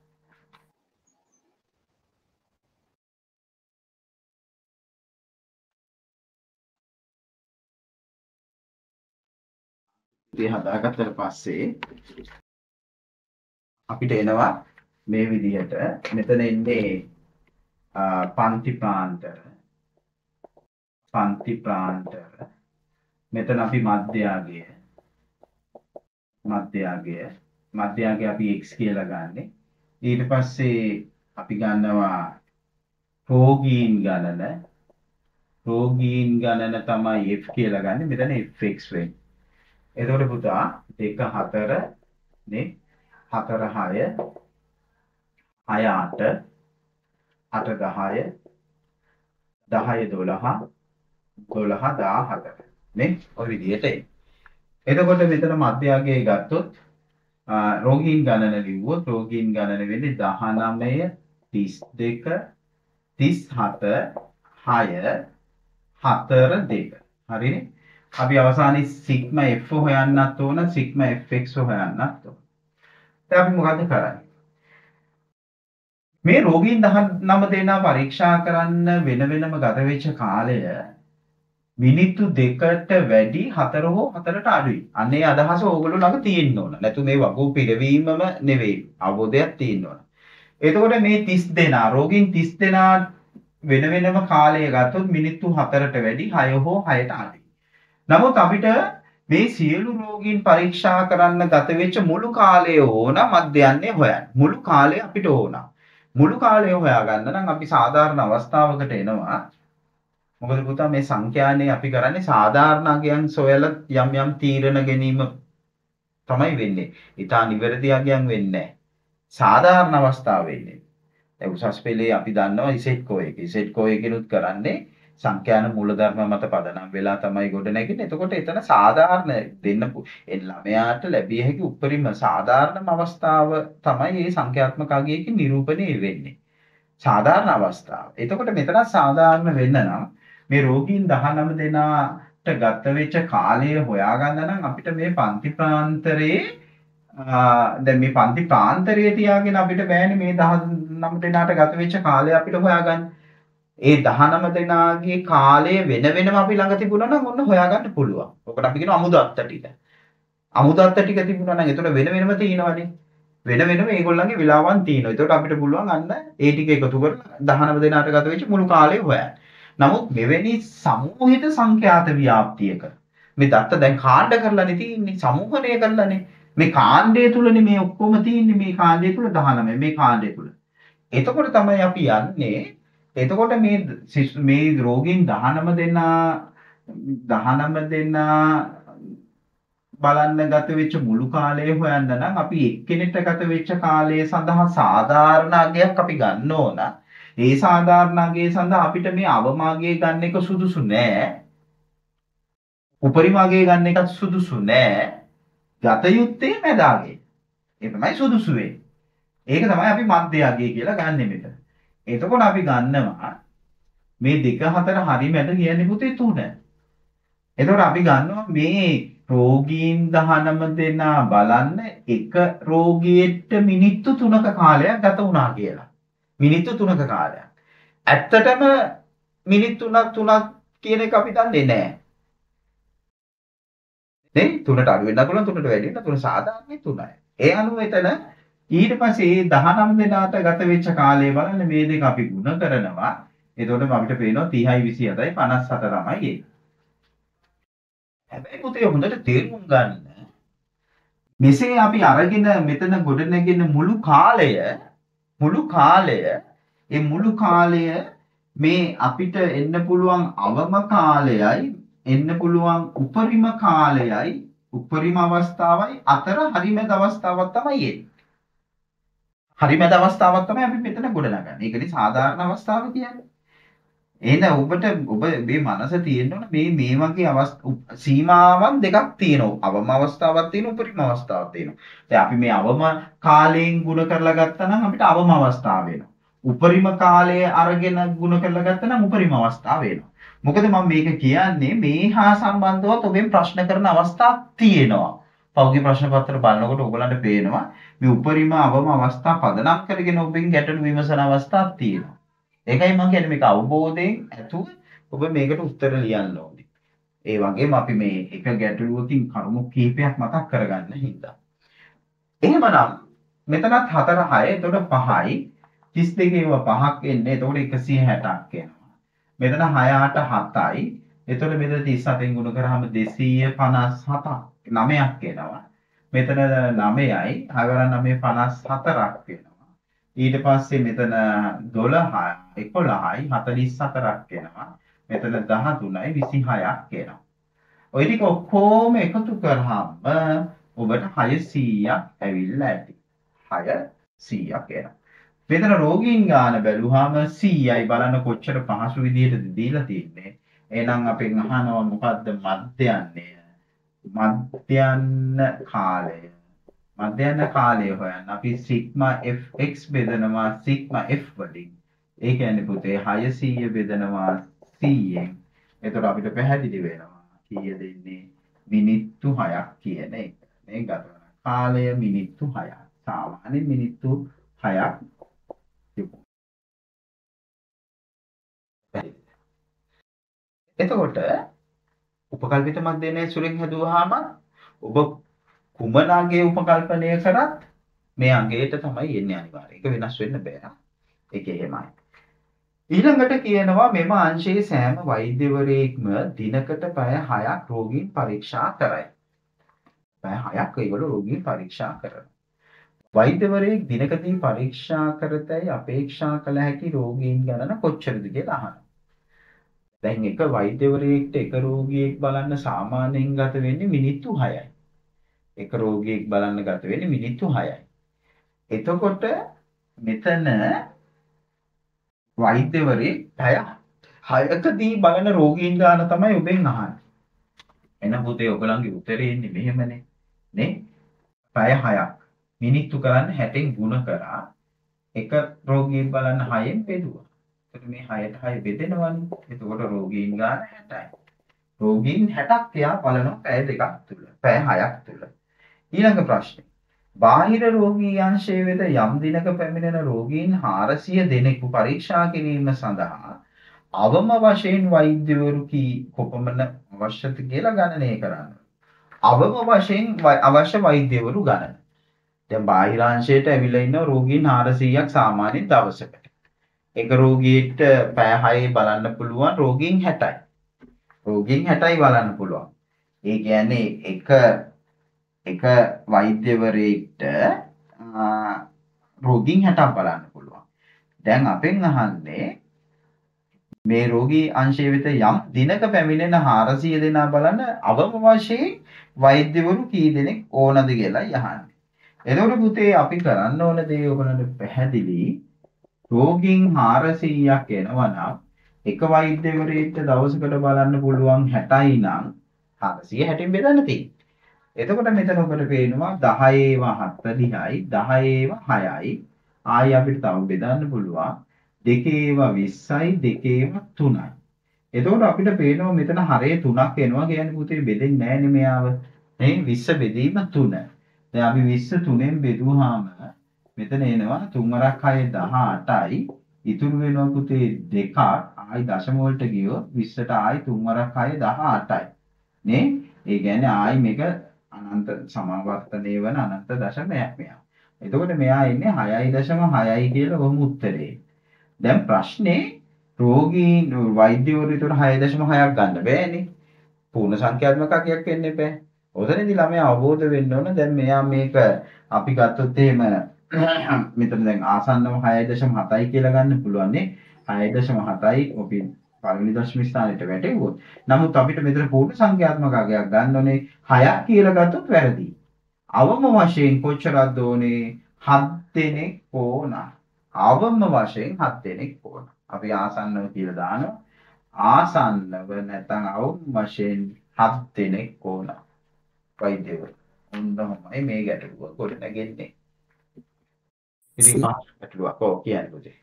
ඉතින් හදාගත්තට පස්සේ අපිට එනවා මේ විදිහට මෙතන එන්නේ පන්ති ප්‍රාන්තර මෙතන අපි මධ්‍යයාගය අපි x කියලා ගන්නෙ. ඊට පස්සේ අපි ගන්නවා රෝගීන් ගණන තමයි f කියලා ගන්නෙ. මෙතන fx වෙන්නේ. එතකොට පුතා 2 4 නේ 4 6 6 8 8 10 10 12 12 14 නේ ඔය විදිහට එතකොට මෙතන මධ්‍යයාගේ ගත්තොත් රෝගීන් ගණන ලිව්වොත් රෝගීන් ගණන වෙන්නේ 19 32 37 6 4 2. හරිනේ? අපි අවසානයේ සිග්මා F හොයන්නත් ඕන සිග්මා Fx හොයන්නත් ඕන. දැන් අපි මොකද කරන්නේ? මේ රෝගීන් 19 දෙනා පරීක්ෂා කරන්න වෙන වෙනම ගත වෙච්ච කාලය මිනිත්තු 2කට වැඩි 4 හෝ 4ට අඩුයි. අන්නේ අදහස ඕගොල්ලෝ ළඟ තියෙන්න ඕන. නැතු මේ වගු පිරවීමම නෙවෙයි. අවබෝධයක් තියෙන්න ඕන. එතකොට මේ 30 දෙනා රෝගීන් 30 දෙනා වෙන වෙනම කාලය ගත්තොත් මිනිත්තු 4ට වැඩි 6 හෝ 6ට අඩුයි. නමුත් අපිට මේ සියලු රෝගීන් පරීක්ෂා කරන්න ගත වෙච්ච මුළු කාලය ඕන මධ්‍යයන්නේ හොයන්න. මුළු කාලය අපිට ඕන. මුළු කාලය හොයාගන්න නම් අපි සාධාරණ අවස්ථාවකට එනවා. මොකද පුතා මේ සංඛ්‍යානේ අපි කරන්නේ සාධාරණ අගයන් සොයලා යම් යම් තීරණ ගැනීම තමයි වෙන්නේ. ඊට නිවැරදි අගයන් වෙන්නේ නැහැ. සාධාරණ අවස්ථාව වෙන්නේ. දැන් උසස් පෙළේ අපි දන්නවා ඉසෙට් කෝ එක. ඉසෙට් කෝ එකනොත් කරන්නේ සංඛ්‍යාන මූලධර්ම මත පදනම් වෙලා තමයි ගොඩ නැගෙන්නේ. එතකොට එතන සාධාරණ දෙන්න ළමයාට ලැබිය හැකි උපරිම සාධාරණම අවස්ථාව තමයි මේ සංඛ්‍යාත්මක අගයකින් නිරූපණය වෙන්නේ. සාධාරණ අවස්ථාව. එතකොට මෙතන සාධාරණ වෙන්න නම් මේ රෝගීන් 19 දෙනාට ගත වෙච්ච කාලය හොයාගන්න නම් අපිට මේ පන්ති ප්‍රාන්තරයේ දැන් මේ පන්ති ප්‍රාන්තරයේ තියාගෙන අපිට බෑනේ මේ 19 දෙනාට ගත වෙච්ච කාලය අපිට හොයාගන්න. ඒ 19 දෙනාගේ කාලය වෙන වෙනම අපි ළඟ තිබුණා නම් ඔන්න හොයාගන්න පුළුවන්. ඔකට අපි කියනවා අමුදත්ත ටික. අමුදත්ත ටික තිබුණා නම් එතකොට වෙන වෙනම තියෙනවනේ. වෙන වෙනම ඒගොල්ලන්ගේ වෙලාවන් තියෙනවා. එතකොට අපිට පුළුවන් අන්න ඒ ටික එකතු කරලා 19 දෙනාට ගත වෙච්ච මුළු කාලය හොයන්න. නමුත් මෙවැනි සමූහිත සංඛ්‍යාත ව්‍යාප්තියක මේ දත්ත දැන් කාණ්ඩ කරලානේ තියෙන්නේ සමූහණය කරලානේ මේ කාණ්ඩය තුලනේ මේ ඔක්කොම තියෙන්නේ මේ කාණ්ඩය තුල 19 මේ කාණ්ඩය තුල. එතකොට තමයි අපි යන්නේ එතකොට මේ රෝගීන් 19 දෙනා බලන්න ගත වෙච්ච මුළු කාලය හොයන්න නම් අපි එක්කෙනෙක්ට ගත වෙච්ච කාලය සඳහා සාධාරණ අගයක් අපි ගන්න ඕන. ඒ සාධාරණ අගය සඳහා අපිට මේ අවමාගය ගන්න එක සුදුසු නෑ. උපරිම අගය ගන්න එකත් සුදුසු නෑ. ගත යුත්තේ මැදාගේ. ඒ තමයි සුදුසු වෙන්නේ. ඒක තමයි අපි මධ්‍ය අගය කියලා ගන්නෙ මෙතන. එතකොට අපි ගන්නවා මේ 2 4 හරි මැද කියන්නේ පුතේ 3. එතකොට අපි ගන්නවා මේ රෝගීන් 19 දෙනා බලන්න එක රෝගියෙක්ට මිනිත්තු 3ක කාලයක් ගත වුණා කියලා. මිනිත්තු 3ක කාලයක්. ඇත්තටම මිනිත්තු 3ක් කියන එක අපි දන්නේ නැහැ. නේ 3ට අඩු වෙන්න පුළුවන් 3ට වැඩි වෙන්න 3 සාධාරණයි 3යි. ඒ අනුව එතන ඊට පස්සේ 19 දෙනාට ගත වෙච්ච කාලය බලන්න මේ දෙක අපි ගුණ කරනවා. එතකොට අපිට පේනවා 30යි 27යි 57 තමයි එන්නේ. හැබැයි පුතේ හොඳට තේරුම් ගන්න මෙසේ අපි අරගෙන මෙතන ගොඩ නැගෙන මුළු කාලය මේ අපිට එන්න පුළුවන් අවම කාලයයි එන්න පුළුවන් උපරිම කාලයයි උපරිම අවස්ථාවයි අතර හරිමැද අවස්ථාවක් තමයි එන්නේ. හරිමැද අවස්ථාවක් තමයි අපි මෙතන ගොඩ නගන්නේ. ඒකනේ සාධාරණ අවස්ථාව කියන්නේ. එහෙනම් ඔබ මේ මනස තියෙන්න ඕන මේ වගේ සීමාවන් දෙකක් තියෙනවා. අවම අවස්ථාවක් තියෙනවා උපරිම අවස්ථාවක් තියෙනවා. දැන් අපි මේ අවම කාලයෙන් ගුණ කරලා ගත්තා නම් අපිට අවම අවස්ථාව වෙනවා. උපරිම කාලය අරගෙන ගුණ කරලා ගත්තා නම් උපරිම අවස්ථාව වෙනවා. මොකද මම මේක කියන්නේ මේ හා සම්බන්ධව ඔබෙන් ප්‍රශ්න කරන අවස්ථා තියෙනවා. පෞද්ගලික ප්‍රශ්න පත්‍ර බලනකොට ඔයගලන්ට පේනවා මේ උපරිම අවම අවස්ථා පදනම් කරගෙන ඔබෙන් ගැටළු විමසන අවස්ථා තියෙනවා. ඒකයි මම කියන්නේ මේක අවබෝධයෙන් ඇතුව ඔබ මේකට උත්තර ලියන්න ඕනේ. ඒ වගේම අපි මේ එක ගැටලුවකින් කරුණු කීපයක් මතක් කරගන්න හින්දා. එහෙමනම් මෙතනත් 4 6 එතකොට 5යි 32 ඒවා 5ක් එන්නේ. එතකොට 160ක් එනවා. මෙතන 6 8 7යි. එතකොට මෙතන 37න් ගුණ කරාම 257ක් 9ක් එනවා. මෙතන 9යි 6 9 54ක් එනවා. ඊට පස්සේ මෙතන 12යි 11යි 44ක් එනවා. මෙතන 13යි 26ක් එනවා. ඔය ටික ඔක්කොම එකතු කරාම ඔබට 600ක් ඇවිල්ලා ඇති. 600ක් එනවා. මෙතන රෝගීන් ගාන බැලුවාම 100යි බලන්න කොච්චර පහසු විදිහටද දීලා තියෙන්නේ. එහෙනම් අපෙන් අහනවා මොකද්ද මධ්‍යයන්නේ? මධ්‍යන්න කාලය. මධ්‍යන්න කාලය හොයන්න අපි සිග්මා fx බෙදනවා සිග්මා f වලින්. ඒ කියන්නේ පුතේ 600 බෙදනවා 100ෙන්. එතකොට අපිට පැහැදිලි වෙනවා කීයද ඉන්නේ මිනිත්තු 6ක් කියන එක. මේ ගත කරන කාලය මිනිත්තු 6ක්. සාමාන්‍ය මිනිත්තු 6ක් තිබුණා. එතකොට උපකල්පිත මධ්‍යනය සුලින් හැදුවාම ඔබ කුමන අංගයේ උපකල්පනය කරත් මේ අංගයට තමයි එන්නේ අනිවාර්යයෙන්. ඒක වෙනස් වෙන්න බෑ. ඒක එහෙමයි. ඊළඟට කියනවා මෙම අංශයේ සෑම වෛද්‍යවරයෙක්ම දිනකට පැය 6ක් රෝගීන් පරීක්ෂා කරයි. පැය 6ක් ඒගොල්ලෝ රෝගීන් පරීක්ෂා කරනවා. වෛද්‍යවරයෙක් දිනකදී පරීක්ෂා කරතයි අපේක්ෂා කළ හැකි රෝගීන් ගණන කොච්චරද කියලා අහනවා. දැන් එක වෛද්‍යවරයෙක්ට එක රෝගියෙක් බලන්න සාමාන්‍යයෙන් ගත වෙන්නේ මිනිත්තු 6යි. එක රෝගියෙක් බලන්න ගත වෙන්නේ මිනිත්තු 6යි. එතකොට මෙතන වෛද්‍යවරයෙක් පැය 6කදී බලන රෝගීන් ගාන තමයි ඔබෙන් අහන්නේ. එන පුතේ ඔයගලන්ගේ උත්තරේ එන්නේ මෙහෙමනේ. නේ? පැය 6ක්. මිනිත්තු කරන්න 60න් ගුණ කරා. එක රෝගියෙක් බලන්න 6ෙන් බෙදුවා. එතකොට මේ 6ට 6 බෙදෙනවනේ. එතකොට රෝගීන් ගාන 60යි. රෝගීන් 60ක් එයා බලනවා පැය 2ක් තුල. පැය 6ක් තුල. ඊළඟ ප්‍රශ්නේ. බාහිර රෝගී අංශයේ වෙත යම් දිනක පැමිණෙන රෝගීන් 400 දෙනෙකු පරීක්ෂා කිරීම සඳහා අවම වශයෙන් වෛද්‍යවරු කොපමණ අවශ්‍යද කියලා ගණනය කරන්න. අවම වශයෙන් අවශ්‍ය වෛද්‍යවරු ගණන. දැන් බාහිර අංශයට ඇවිල්ලා ඉන්න රෝගීන් 400ක් සාමාන්‍ය දවසකට. එක රෝගියෙක්ට පැය 6 බලන්න පුළුවන් රෝගීන් 60යි. රෝගීන් 60යි බලන්න පුළුවන්. ඒ කියන්නේ එක වෛද්‍යවරයෙක්ට රෝගීන් 60ක් බලන්න පුළුවන්. දැන් අපෙන් අහන්නේ මේ රෝගී අංශය වෙත යම් දිනක පැමිණෙන 400 දෙනා බලන අවම වශයෙන් වෛද්‍යවරු කී දෙනෙක් ඕනද කියලා අහන්නේ. එතකොට පුතේ අපි කරන්න ඕන දේ ඔයගොල්ලන්ට පැහැදිලි. රෝගීන් 400ක් එනවා නම් එක වෛද්‍යවරයෙක්ට දවසකට බලන්න පුළුවන් 60යි නම් 400 60න් බෙදන්න තියෙන්නේ. එතකොට මෙතන ඔබට පේනවා 10 40යි 10 6යි ආයි අපිට තව බෙදන්න පුළුවන් 2 20යි 2 3යි. එතකොට අපිට පේනවා මෙතන හරය 3ක් එනවා කියන්නේ පුතේ බෙදෙන්නේ නැහැනේ මෙයාව. මේ 20 බෙදීම 3. දැන් අපි 20 3ෙන් බෙදුවාම මෙතන එනවා 3 6 18යි ඉතුරු වෙනවා පුතේ 2ක් ආයි දශම වලට ගියොත් 20ට ආයි 3 6 18යි. නේ? ඒ කියන්නේ ආයි මේක අනන්ත සමාවර්තනය වන අනන්ත දශමයක් මෙයා. එතකොට මෙයා ඉන්නේ 6.6යි කියලා කොහොම උත්තරේ. දැන් ප්‍රශ්නේ රෝගී වෛද්‍යවරු ඒතර 6.6ක් ගන්න බෑනේ. පූර්ණ සංඛ්‍යාත්මක අකයක් වෙන්න එපා. ඔතනදී ළමයා අවබෝධ වෙන්න ඕන දැන් මෙයා මේක අපි ගත්තොත් එහෙම මෙතන දැන් ආසන්නව 6.7යි කියලා ගන්න පුළුවන් නේ. 6.7යි අපි පළවෙනි දශම ස්ථානෙට වැටෙව්වොත්. නමුත් අපිට මෙතන පූර්ණ සංඛ්‍යාත්මක අගයක් ගන්න ඕනේ 6ක් කියලා ගත්තොත් වැරදි. අවම වශයෙන් කොච්චරක්ද ඕනේ? 7 දෙනෙක් ඕන. අවම වශයෙන් 7 දෙනෙක් ඕන. අපි ආසන්නව කියලා දානවා. ආසන්නව නැත්නම් අවම වශයෙන් 7 දෙනෙක් ඕන. වෛද්‍යවරු. ඔන්නෝමයි මේ ගැටලුව කොට නැගෙන්නේ. ඉතින් ගැටලුවක් ඔව් කියන්නේ පුතේ.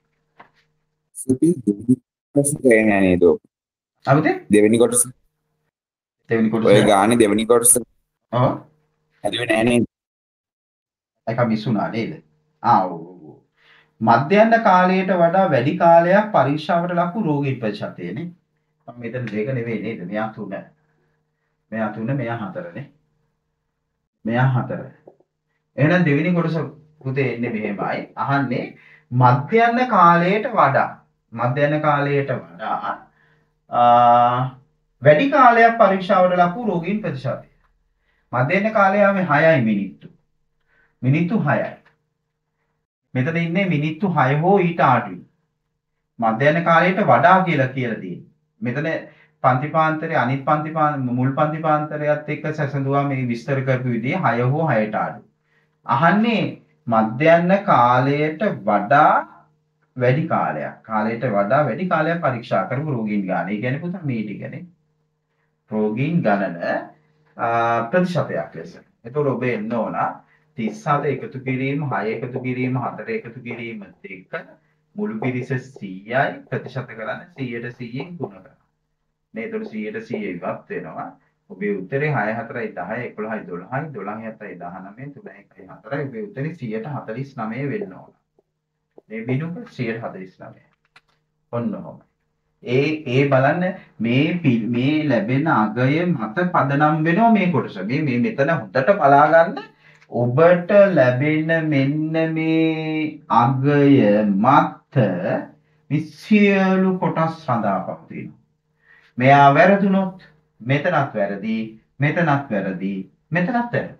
නෑ නේද? අපිට දෙවෙනි කොටස ඔය ගානේ දෙවෙනි කොටස ඔව් හරිව නෑ නේද? ඒක මිසුණා නේද? ඔව්. මධ්‍යන්න කාලයට වඩා වැඩි කාලයක් පරීක්ෂාවට ලක්ු රෝගී ප්‍රතිශතයනේ. මම මෙතන දෙක නෙවෙයි නේද? මෙයා 3. මෙයා 3 මෙයා 4නේ. මෙයා 4. එහෙනම් දෙවෙනි කොටස පුතේ එන්නේ මෙහෙමයි. අහන්නේ මධ්‍යන්න කාලයට වඩා වැඩි කාලයක් පරීක්ෂාවට ලක්ු රෝගීන් ප්‍රතිශතය. මධ්‍යන්න කාලය ආවේ 6යි මිනිත්තු. මිනිත්තු 6යි. මෙතන ඉන්නේ මිනිත්තු 6 හෝ ඊට අඩුයි. මධ්‍යන්න කාලයට වඩා කියලා තියෙන්නේ. මෙතන පන්ති පාන්තරේ අනිත් මුල් පන්ති පාන්තරයත් එක්ක සැසඳුවා මේ විස්තර කරපු විදිහ 6 හෝ 6ට අඩු. අහන්නේ මධ්‍යන්න කාලයට වඩා වැඩි කාලයක් පරීක්ෂා කරපු රෝගීන් ගාන. ඒ කියන්නේ පුතා මේ ටිකනේ. රෝගීන් ගණන ප්‍රතිශතයක් ලෙස. එතකොට ඔබ එන්න ඕන 37 එකතු කිරීම 6 එකතු කිරීම 4 එකතු කිරීම 2 මුළු පිරිස 100යි ප්‍රතිශත කරන්නේ 100ට 100න් ගුණ කරනවා. නේ එතකොට 100ට 100 ඉවත් වෙනවා. ඔබේ උත්තරේ 6 4යි 10 11යි 12යි 12යි 7යි 19 3යි 1යි 4යි ඔබේ උත්තරේ 149 වෙන්න ඕන. මේ බිනුක 149. ඔන්න ඔහොම. ඒ බලන්න මේ ලැබෙන අගය මත පදනම් වෙනවා මේ කොටස. මේ මෙතන හොඳට බලා ගන්න. ඔබට ලැබෙන මෙන්න මේ අගය මත මේ සියලු කොටස් රඳා පවතිනවා. මෙයා වැරදුනොත් මෙතනත් වැරදි, මෙතනත් වැරදි, මෙතනත් වැරදි.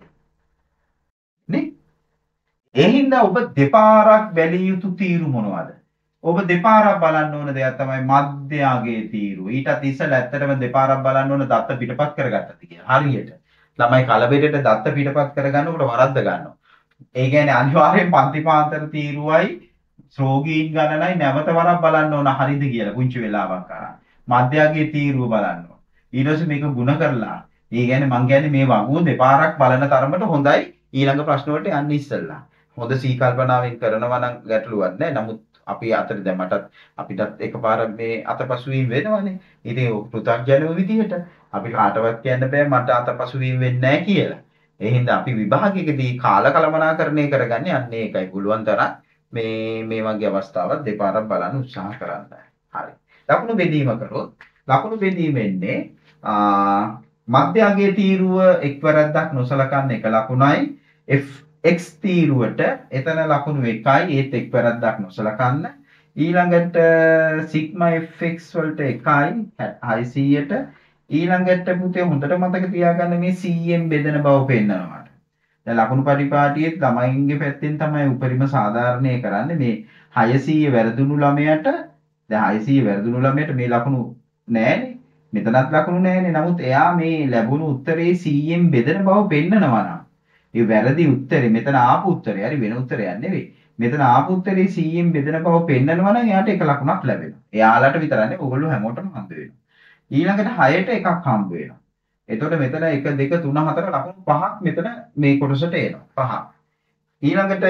නේ? ඒ හින්දා ඔබ දෙපාරක් බැලිය යුතු තීරු මොනවද? ඔබ දෙපාරක් බලන්න ඕන දෙයක් තමයි මධ්‍යයාගේ තීරු. ඊටත් ඉස්සෙල්ලා ඇත්තටම දෙපාරක් බලන්න ඕන දත්ත පිටපත් කරගත්තද කියලා. හරියට. ළමයි කලබෙඩට දත්ත පිටපත් කරගන්නකොට වරද්ද ගන්නවා. ඒ කියන්නේ අනිවාර්යෙන් පන්තිපාන්තර තීරුවයි රෝගීන් ගණනයි නැවත වරක් බලන්න ඕන හරිද කියලා පුංචි වෙලාවක් කරා. මධ්‍යයාගේ තීරුව බලන්න ඕන. ඊට පස්සේ මේක ಗುಣ කරලා. ඒ කියන්නේ මං කියන්නේ මේ වගුව දෙපාරක් බලන තරමට හොඳයි ඊළඟ ප්‍රශ්න වලට යන්න ඉස්සෙල්ලා. හොඳ සීකල්පනාවෙන් කරනවා නම් ගැටලුවක් නැහැ. නමුත් අපි අතර දැන් මටත් අපිටත් එකපාර මේ අතපසුවීම් වෙනවනේ. ඉතින් පෘථග්ජනව විදිහට අපි කාටවත් කියන්න බෑ මට අතපසුවීම් වෙන්නේ නැහැ කියලා. ඒ හින්දා අපි විභාගයකදී කාලකලමනාකරණය කරගන්නේ අන්න ඒකයි. පුළුවන් තරම් මේ වගේ අවස්ථාවක් දෙපාරක් බලන්න උත්සාහ කරන්න. හරි. ලකුණු බෙදීම කරොත් ලකුණු බෙදීම එන්නේ මධ්‍යයාගේ තීරුව එක් වැරද්දක් නොසලකන්න එක ලකුණයි x තීරුවට එතන ලකුණු 1යි ඒත් එක් වැරද්දක් නොසලකන්න ඊළඟට සිග්මා fx වලට 1යි 600ට ඊළඟට පුතේ හොඳට මතක තියාගන්න මේ 100න් බෙදෙන බව පෙන්නනවා. දැන් ලකුණු පරිපාටියේ ළමයින්ගේ පැත්තෙන් තමයි උපරිම සාධාරණය කරන්නේ මේ 600 වැරදුණු ළමයට දැන් 600 වැරදුණු ළමයට මේ ලකුණු නෑනේ. මෙතනත් ලකුණු නෑනේ. නමුත් එයා මේ ලැබුණු උත්තරේ 100න් බෙදෙන බව පෙන්නනවා නම් ඒ වැරදි උත්තරේ මෙතන ආපු උත්තරේ හරි වෙන උත්තරයක් නෙවෙයි. මෙතන ආපු උත්තරේ 100න් බෙදෙන බව පෙන්නනවා නම් එයාට එක ලකුණක් ලැබෙනවා. එයාලට විතරක් නෙවෙයි ඕගොල්ලෝ හැමෝටම හම්බ වෙනවා. ඊළඟට 6ට එකක් හම්බ වෙනවා. එතකොට මෙතන 1 2 3 4 ලකුණු 5ක් මෙතන මේ කොටසට එනවා. 5ක්. ඊළඟට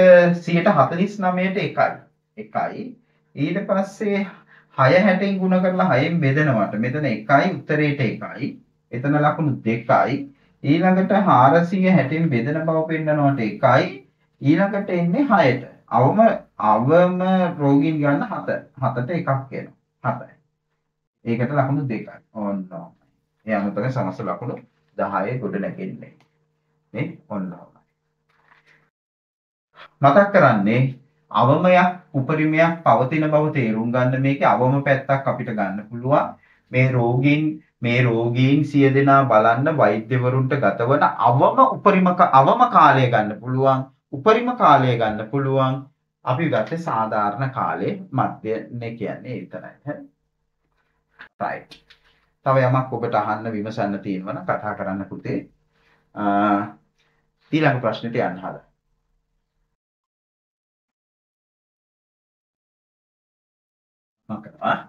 149ට 1යි. ඊට පස්සේ 6 60න් ගුණ කරලා 6න් බෙදනවට මෙතන 1යි උත්තරේට 1යි. එතන ලකුණු 2යි. ඊළඟට 460න් බෙදෙන බව පෙන්නනවට 1යි. ඊළඟට එන්නේ 6ට. අවම රෝගීන් ගන්න 7. 7ට එකක් එනවා. 7යි. ඒකට ලකුණු 2යි. ඔන්න. ඒ අනුතක සමස්ත ලකුණු 10 ගොඩ නැගෙන්නේ. නේ? ඔන්න. මතක් කරන්නේ අවමයක් උපරිමයක් පවතින බව තේරුම් ගන්න මේකේ අවම පැත්තක් අපිට ගන්න පුළුවන්. මේ රෝගීන් 100 දෙනා බලන්න වෛද්‍යවරුන්ට ගතවන අවම කාලය ගන්න පුළුවන්. උපරිම කාලය ගන්න පුළුවන්. අපි ගත්තේ සාධාරණ කාලේ මධ්‍යනේ කියන්නේ ඒතරයි. හරි. right. තව යමක් ඔබට අහන්න විමසන්න තියෙනවා නම් කතා කරන්න පුතේ. ඊළඟ ප්‍රශ්නෙට යන්න හදා. මකවා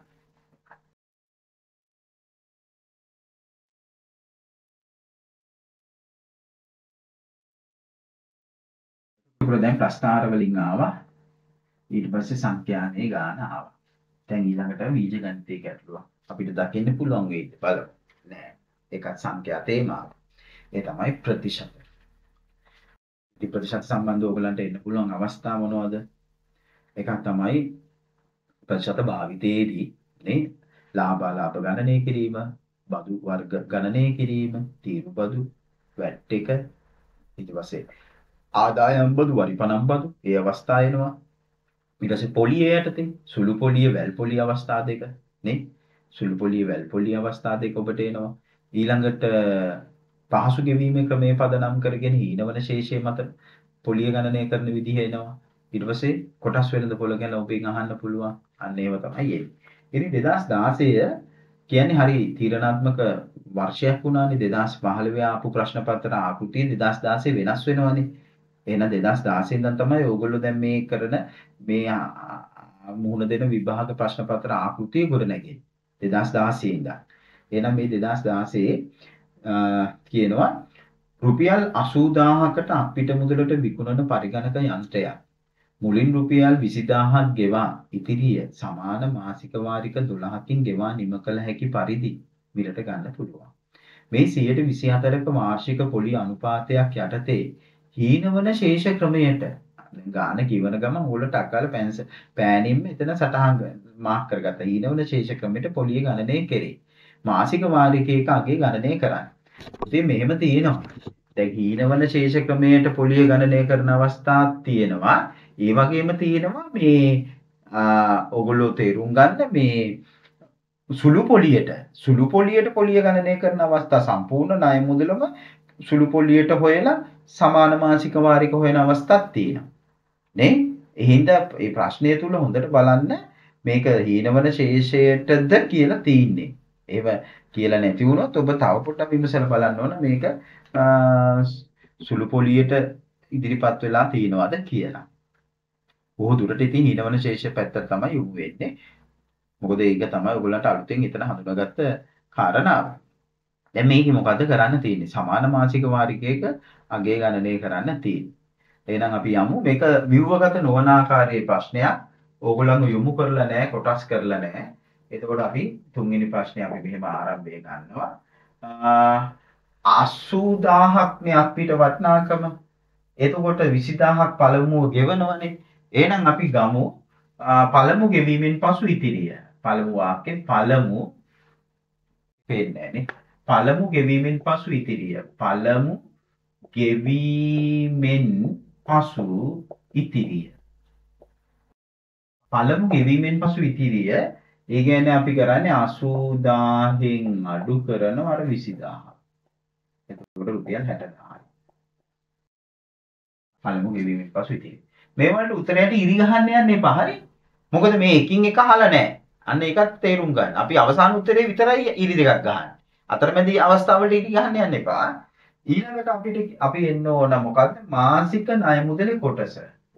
දැන් ප්‍රස්ථාර වලින් ආවා. ඊට පස්සේ සංඛ්‍යානේ ගාන ආවා. දැන් ඊළඟට බීජ ගණිතයේ ගැටලුවක් අපිට දකින්න පුළුවන් වෙයිද බලමු. නෑ. ඒකත් සංඛ්‍යා තේමාව. ඒ තමයි ප්‍රතිශත. ඉතින් ප්‍රතිශත සම්බන්ධව ඔයගලන්ට එන්න පුළුවන් අවස්ථා මොනවද? එකක් තමයි ප්‍රතිශත භාවිතයේදී නේ ලාභ ගණනය කිරීම, බදු වර්ග ගණනය කිරීම, තීරු බදු, වැට් එක, ඊට පස්සේ ආදායම් බදු, වරිපණම් බදු, ඒ අවස්ථා එනවා. ඊට පස්සේ පොලිය යටතේ සුළු පොලිය, වැල් පොලිය අවස්ථා දෙක නේ. සුළු පොලිය, වැල් පොලිය අවස්ථා දෙක ඔබට එනවා. ඊළඟට පහසු ගෙවීමේ ක්‍රමයේ පදනම් කරගෙන හීනවන ශේෂය මත පොලිය ගණනය කරන විදිහ එනවා. ඊට පස්සේ කොටස් වෙළඳ පොළ ගැන ඔබෙන් අහන්න පුළුවන්. අන්න ඒව තමයි එන්නේ. ඉතින් 2016 කියන්නේ හරි තීරණාත්මක වර්ෂයක් වුණානේ. 2015 ආපු ප්‍රශ්න පත්‍ර ආකෘතිය 2016 වෙනස් වෙනවනේ. එහෙනම් 2016 ඉඳන් තමයි ඕගොල්ලෝ දැන් මේ කරන මේ මුහුණ දෙන විභාග ප්‍රශ්න පත්‍ර ආකෘතිය ගොඩ නැගෙන්නේ 2016 ඉඳන්. එහෙනම් මේ 2016 කියනවා රුපියල් 80000කට අපිට මුදලට විකුණන පරිගණක යන්ත්‍රයක් මුලින් රුපියල් 20000ක් ගෙවා ඉතිරිය සමාන මාසික වාරික 12කින් ගෙවා නිම කළ හැකි පරිදි මිලට ගන්න පුළුවන්. මේ 124ක වාර්ෂික පොලි අනුපාතයක් යටතේ හීනවන ශේෂ ක්‍රමයට ගාන කිවන ගමන් ඕලට අකාල පෑනින්ම එතන සටහන් මාක් කරගත්තා. හීනවන ශේෂ ක්‍රමයට පොලිය ගණනය කෙරේ. මාසික වාරිකයක අගේ ගණනය කරන්න. ඉතින් මෙහෙම තියෙනවා. දැන් හීනවන ශේෂ ක්‍රමයට පොලිය ගණනය කරන අවස්ථාවක් තියෙනවා. ඒ වගේම තියෙනවා මේ ඔගොල්ලෝ තේරුම් ගන්න මේ සුළු පොලියට පොලිය ගණනය කරන අවස්ථා සම්පූර්ණ ණය මුදලම සුළු පොලියට හොයලා සමාන මාසික වාරික හොයන අවස්ථාවක් තියෙනවා. නේ? එහෙනම් මේ ප්‍රශ්නය තුල හොඳට බලන්න මේක හීනවන ශේෂයටද කියලා තියෙන්නේ. ඒව කියලා නැති වුණොත් ඔබ තව පොඩ්ඩක් විමසලා බලන්න ඕන මේක සුළු පොලියට ඉදිරිපත් වෙලා තියෙනවද කියලා. බොහෝ දුරට ඉතින් හීනවන ශේෂ පැත්ත තමයි යොමු වෙන්නේ. මොකද ඒක තමයි ඔයගොල්ලන්ට අලුතෙන් එතන හඳුනාගත්ත කාරණාව. දැන් මේකේ මොකද්ද කරන්න තියෙන්නේ? සමාන මාසික වාරිකයක අගේ ගණනය කරන්න තියෙන්නේ. එහෙනම් අපි යමු මේක ව්‍යුහගත නොවන ආකාරයේ ප්‍රශ්නයක්. ඕගොල්ලන්ව යොමු කරලා නැහැ, කොටස් කරලා නැහැ. එතකොට අපි තුන්වෙනි ප්‍රශ්නේ අපි මෙහෙම ආරම්භය ගන්නවා. 80000ක් නේ අපිට වටිනාකම. එතකොට 20000ක් පළමුව ගෙවනවනේ. එහෙනම් අපි ගමු පළමු ගෙවීමෙන් පසු ඉතිරිය. පළමු වාක්‍යෙ පළමු පේන්නේ නේ. පළමු ගෙවීමෙන් පසු ඉතිරිය. පළමු ගෙවීමෙන් පසු ඉතිරිය. පළමු ගෙවීමෙන් පසු ඉතිරිය. ඒ කියන්නේ අපි කරන්නේ 80000න් අඩු කරනවා අර 20000. එතකොට රුපියල් 60000යි. පළමු ගෙවීමෙන් පසු ඉතිරිය. මේ වලට උත්තරයට ඉරි ගහන්න යන්න එපා හරි. මොකද මේ එකින් එක අහලා නැහැ. අන්න ඒකත් තේරුම් ගන්න. අපි අවසාන උත්තරේ විතරයි ඉරි දෙකක් ගහන්නේ. අතරමැදි අවස්ථාවලට ඉරි ගහන්න යන්න එපා. ඊළඟට අපි එන්න ඕන මොකද්ද? මාසික ණය මුදලේ කොටස.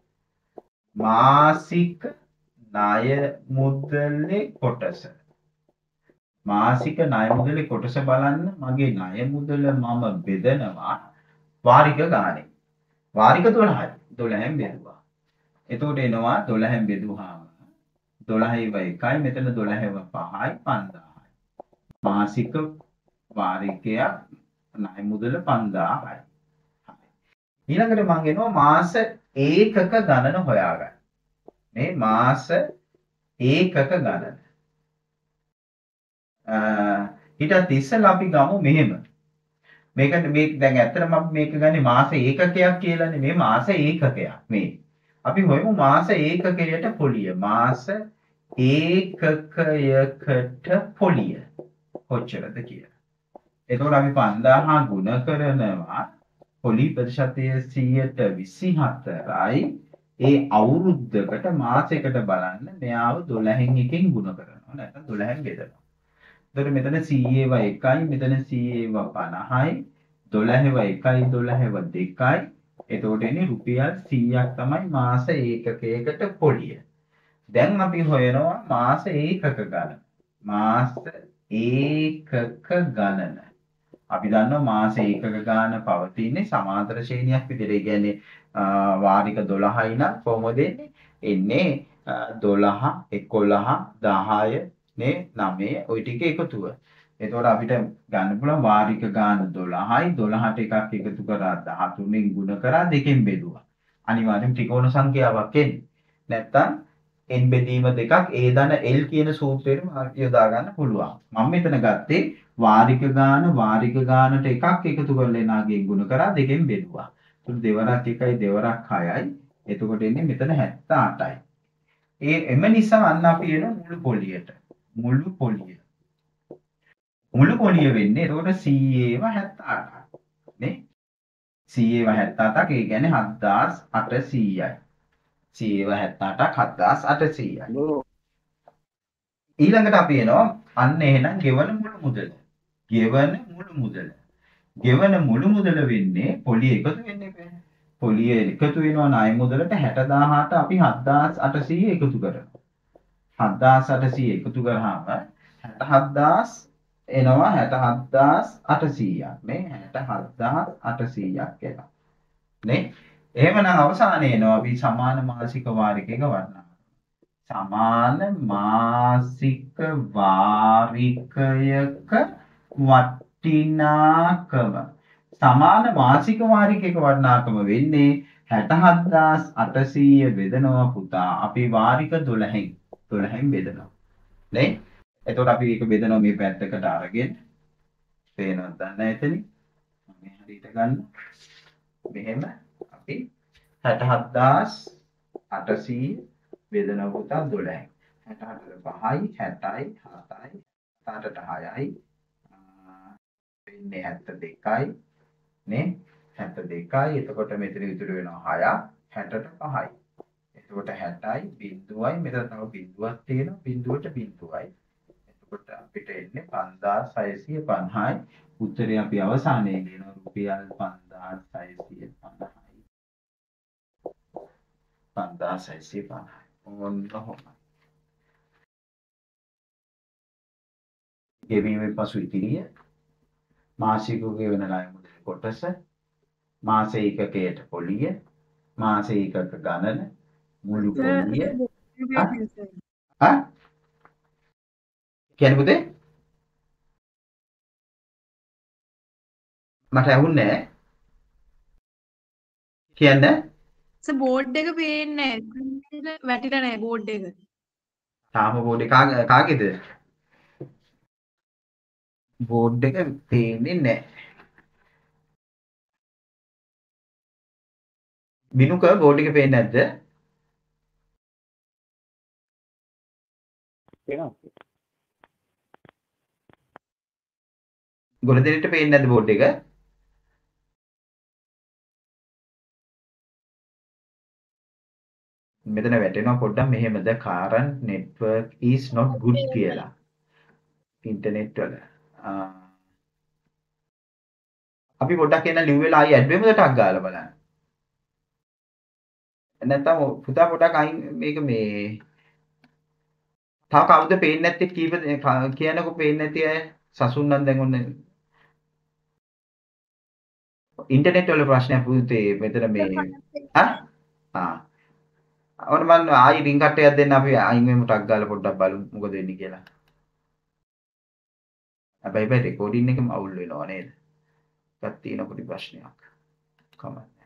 මාසික ණය මුදලේ කොටස. මාසික ණය මුදලේ කොටස බලන්න මගේ ණය මුදල මම බෙදනවා වාරික ගානේ. වාරික 12යි. 12න් බෙදුවා. එතකොට එනවා 12න් බෙදුවාම 12 මෙතන 12 5යි 5000යි. මාසික වාරිකයක් ණය මුදල 5000යි. ඊළඟට මම එනවා මාස ඒකක ගණන හොයාගන්න. මේ මාස ඒකක ගණන. ඊට ඉස්සෙල්ලා අපි ගමු මෙහෙම. මේක දැන් ඇත්තටම අපි මේක ගන්නේ මාස ඒකකයක් කියලානේ. මේ මාස ඒකකයක් මේ. අපි හොයමු මාස ඒකකයට පොලිය. මාස ඒකකයකට පොලිය කොච්චරද කියලා. එතකොට අපි 5000 ගුණ කරනවා පොලි ප්‍රතිශතය 124යි. ඒ අවුරුද්දකට මාසයකට බලන්න මෙයාව 12න් එකෙන් ගුණ කරනවා. නැත්නම් 12න් බෙදනවා. එතකොට මෙතන 100ව 1යි මෙතන 100ව 50යි 12ව 2යි එතකොට එන්නේ රුපියල් 100ක් තමයි මාස ඒකකයකට පොලිය. දැන් අපි හොයනවා මාස ඒකක ගණන. මාස ඒකක ගණන. අපි දන්නවා මාස ඒකක ගාන පවතින්නේ සමාන්තර ශ්‍රේණියක් විදිහට. ඒ කියන්නේ වාරික 12යි නම් කොහොමද එන්නේ 12 11 10 නේ 9 ওই ටික එකතුව. එතකොට අපිට ගන්න පුළුවන් වාරික ගාන 12යි 12ට එකක් එකතු කරා 13න් ගුණ කරා දෙකෙන් බෙදුවා. අනිවාර්යෙන් ත්‍රිකෝණ සංඛ්‍යාවක් එන්නේ. නැත්තම් n බෙදීම දෙකක් a ධන l කියන සූත්‍රයෙන් යොදා ගන්න පුළුවන්. මම මෙතන ගත්තේ වාරික ගානට එකක් එකතු කරලා එනාගෙන් ගුණ කරා දෙකෙන් බෙදුවා. එතකොට දෙවරක් 1යි දෙවරක් 6යි. එතකොට එන්නේ මෙතන 78යි. එම නිසා අන්න අපි එන මුළු පොලියට. මුළු පොලිය වෙන්නේ එතකොට CA-ව 78ක් නේ. CA-ව 78ක් ඒ කියන්නේ 7800යි. CA-ව 78ක් 7800යි. ඊළඟට අපි එනවා අන්න එහෙනම් ගෙවන මුළු මුදල. ගෙවන මුළු මුදල වෙන්නේ පොලිය එකතු වෙන්නේ නැහැ. පොලිය එකතු වෙනවා ණය මුදලට 60000ට අපි 7800 එකතු කරනවා. 7800 එකතු කරාම 67000 එනවා 67800ක් නේ 67800ක් එනවා නේ එහෙමනම් අවසානයේ එනවා අපි සමාන මාසික වාරිකයක වර්ණනාව සමාන මාසික වාරිකයක වටිනාකම සමාන මාසික වාරිකයක වටිනාකම වෙන්නේ 67800 බෙදනවා පුතා අපි වාරික 12න් බෙදනවා නේ එතකොට අපි ඒක බෙදනවා මේ පැත්තකට අරගෙන පේනවද දන්නේ එතන මේ හරියට ගන්න මෙහෙම අපි 67800 බෙදනවා පුතා 12න් 68 5යි 60යි 7යි 8ට 6යි වෙන්නේ 72යි නේ 72යි එතකොට මෙතන ඉතුරු වෙනවා 6ක් 60ට 5යි එතකොට 60යි බිඳුවයි මෙතන තව බිඳුවක් තියෙනවා බිඳුවට බිඳුවයි එතකොට අපිට එන්නේ 5650යි උත්තරේ අපි අවසානයේ ලියනවා රුපියල් 5650යි 5650යි ඕන්න කොහොමද ගෙවීමෙන් පසු ඉතිරිය මාසික ගෙවන ණය මුදල් කොටස මාස ඒකකයට පොලිය මාස ඒකක ගණන මුළු පොලිය හා කියන්නේ පුතේ මට ඇහුන්නේ නැහැ කියන්නේ බෝඩ් එක පේන්නේ නැහැ. වැටිලා නැහැ බෝඩ් එක. තාම බෝඩ් එක කාගේද බෝඩ් එක පේන්නේ නැහැ බිනුක බෝඩ් එක පේන්නේ නැද්ද ගොඩදෙනෙට පේන්නේ නැද්ද බෝඩ් එක මෙතන වැටෙනවා පොඩ්ඩක් මෙහෙම the current network is not good කියලා ඉන්ටර්නෙට් වල අපි පොඩ්ඩක් එන්න ලිව්වෙලා ආයි ඇඩ් වෙමුද ටක් ගාලා බලන්න නැත්නම් පුතා පොඩ්ඩක් අයින් මේක මේ තව කවුද පේන්නේ නැත්තේ කීප කියනකො පේන්නේ නැති අය සසුන් නම් දැන් ඔන්න ඉන්ටර්නෙට් වල ප්‍රශ්නයක් පුතේ මෙතන මේ ඔන්න මම ආයි රින් කට්ටයක් දෙන්න අපි අයින් වෙමු ටක් ගාලා පොඩ්ඩක් බලමු මොකද වෙන්නේ කියලා. හැබැයි රෙකෝඩින් එකම අවුල් වෙනවා නේද? එකක් තියෙන පොඩි ප්‍රශ්නයක්. කමක්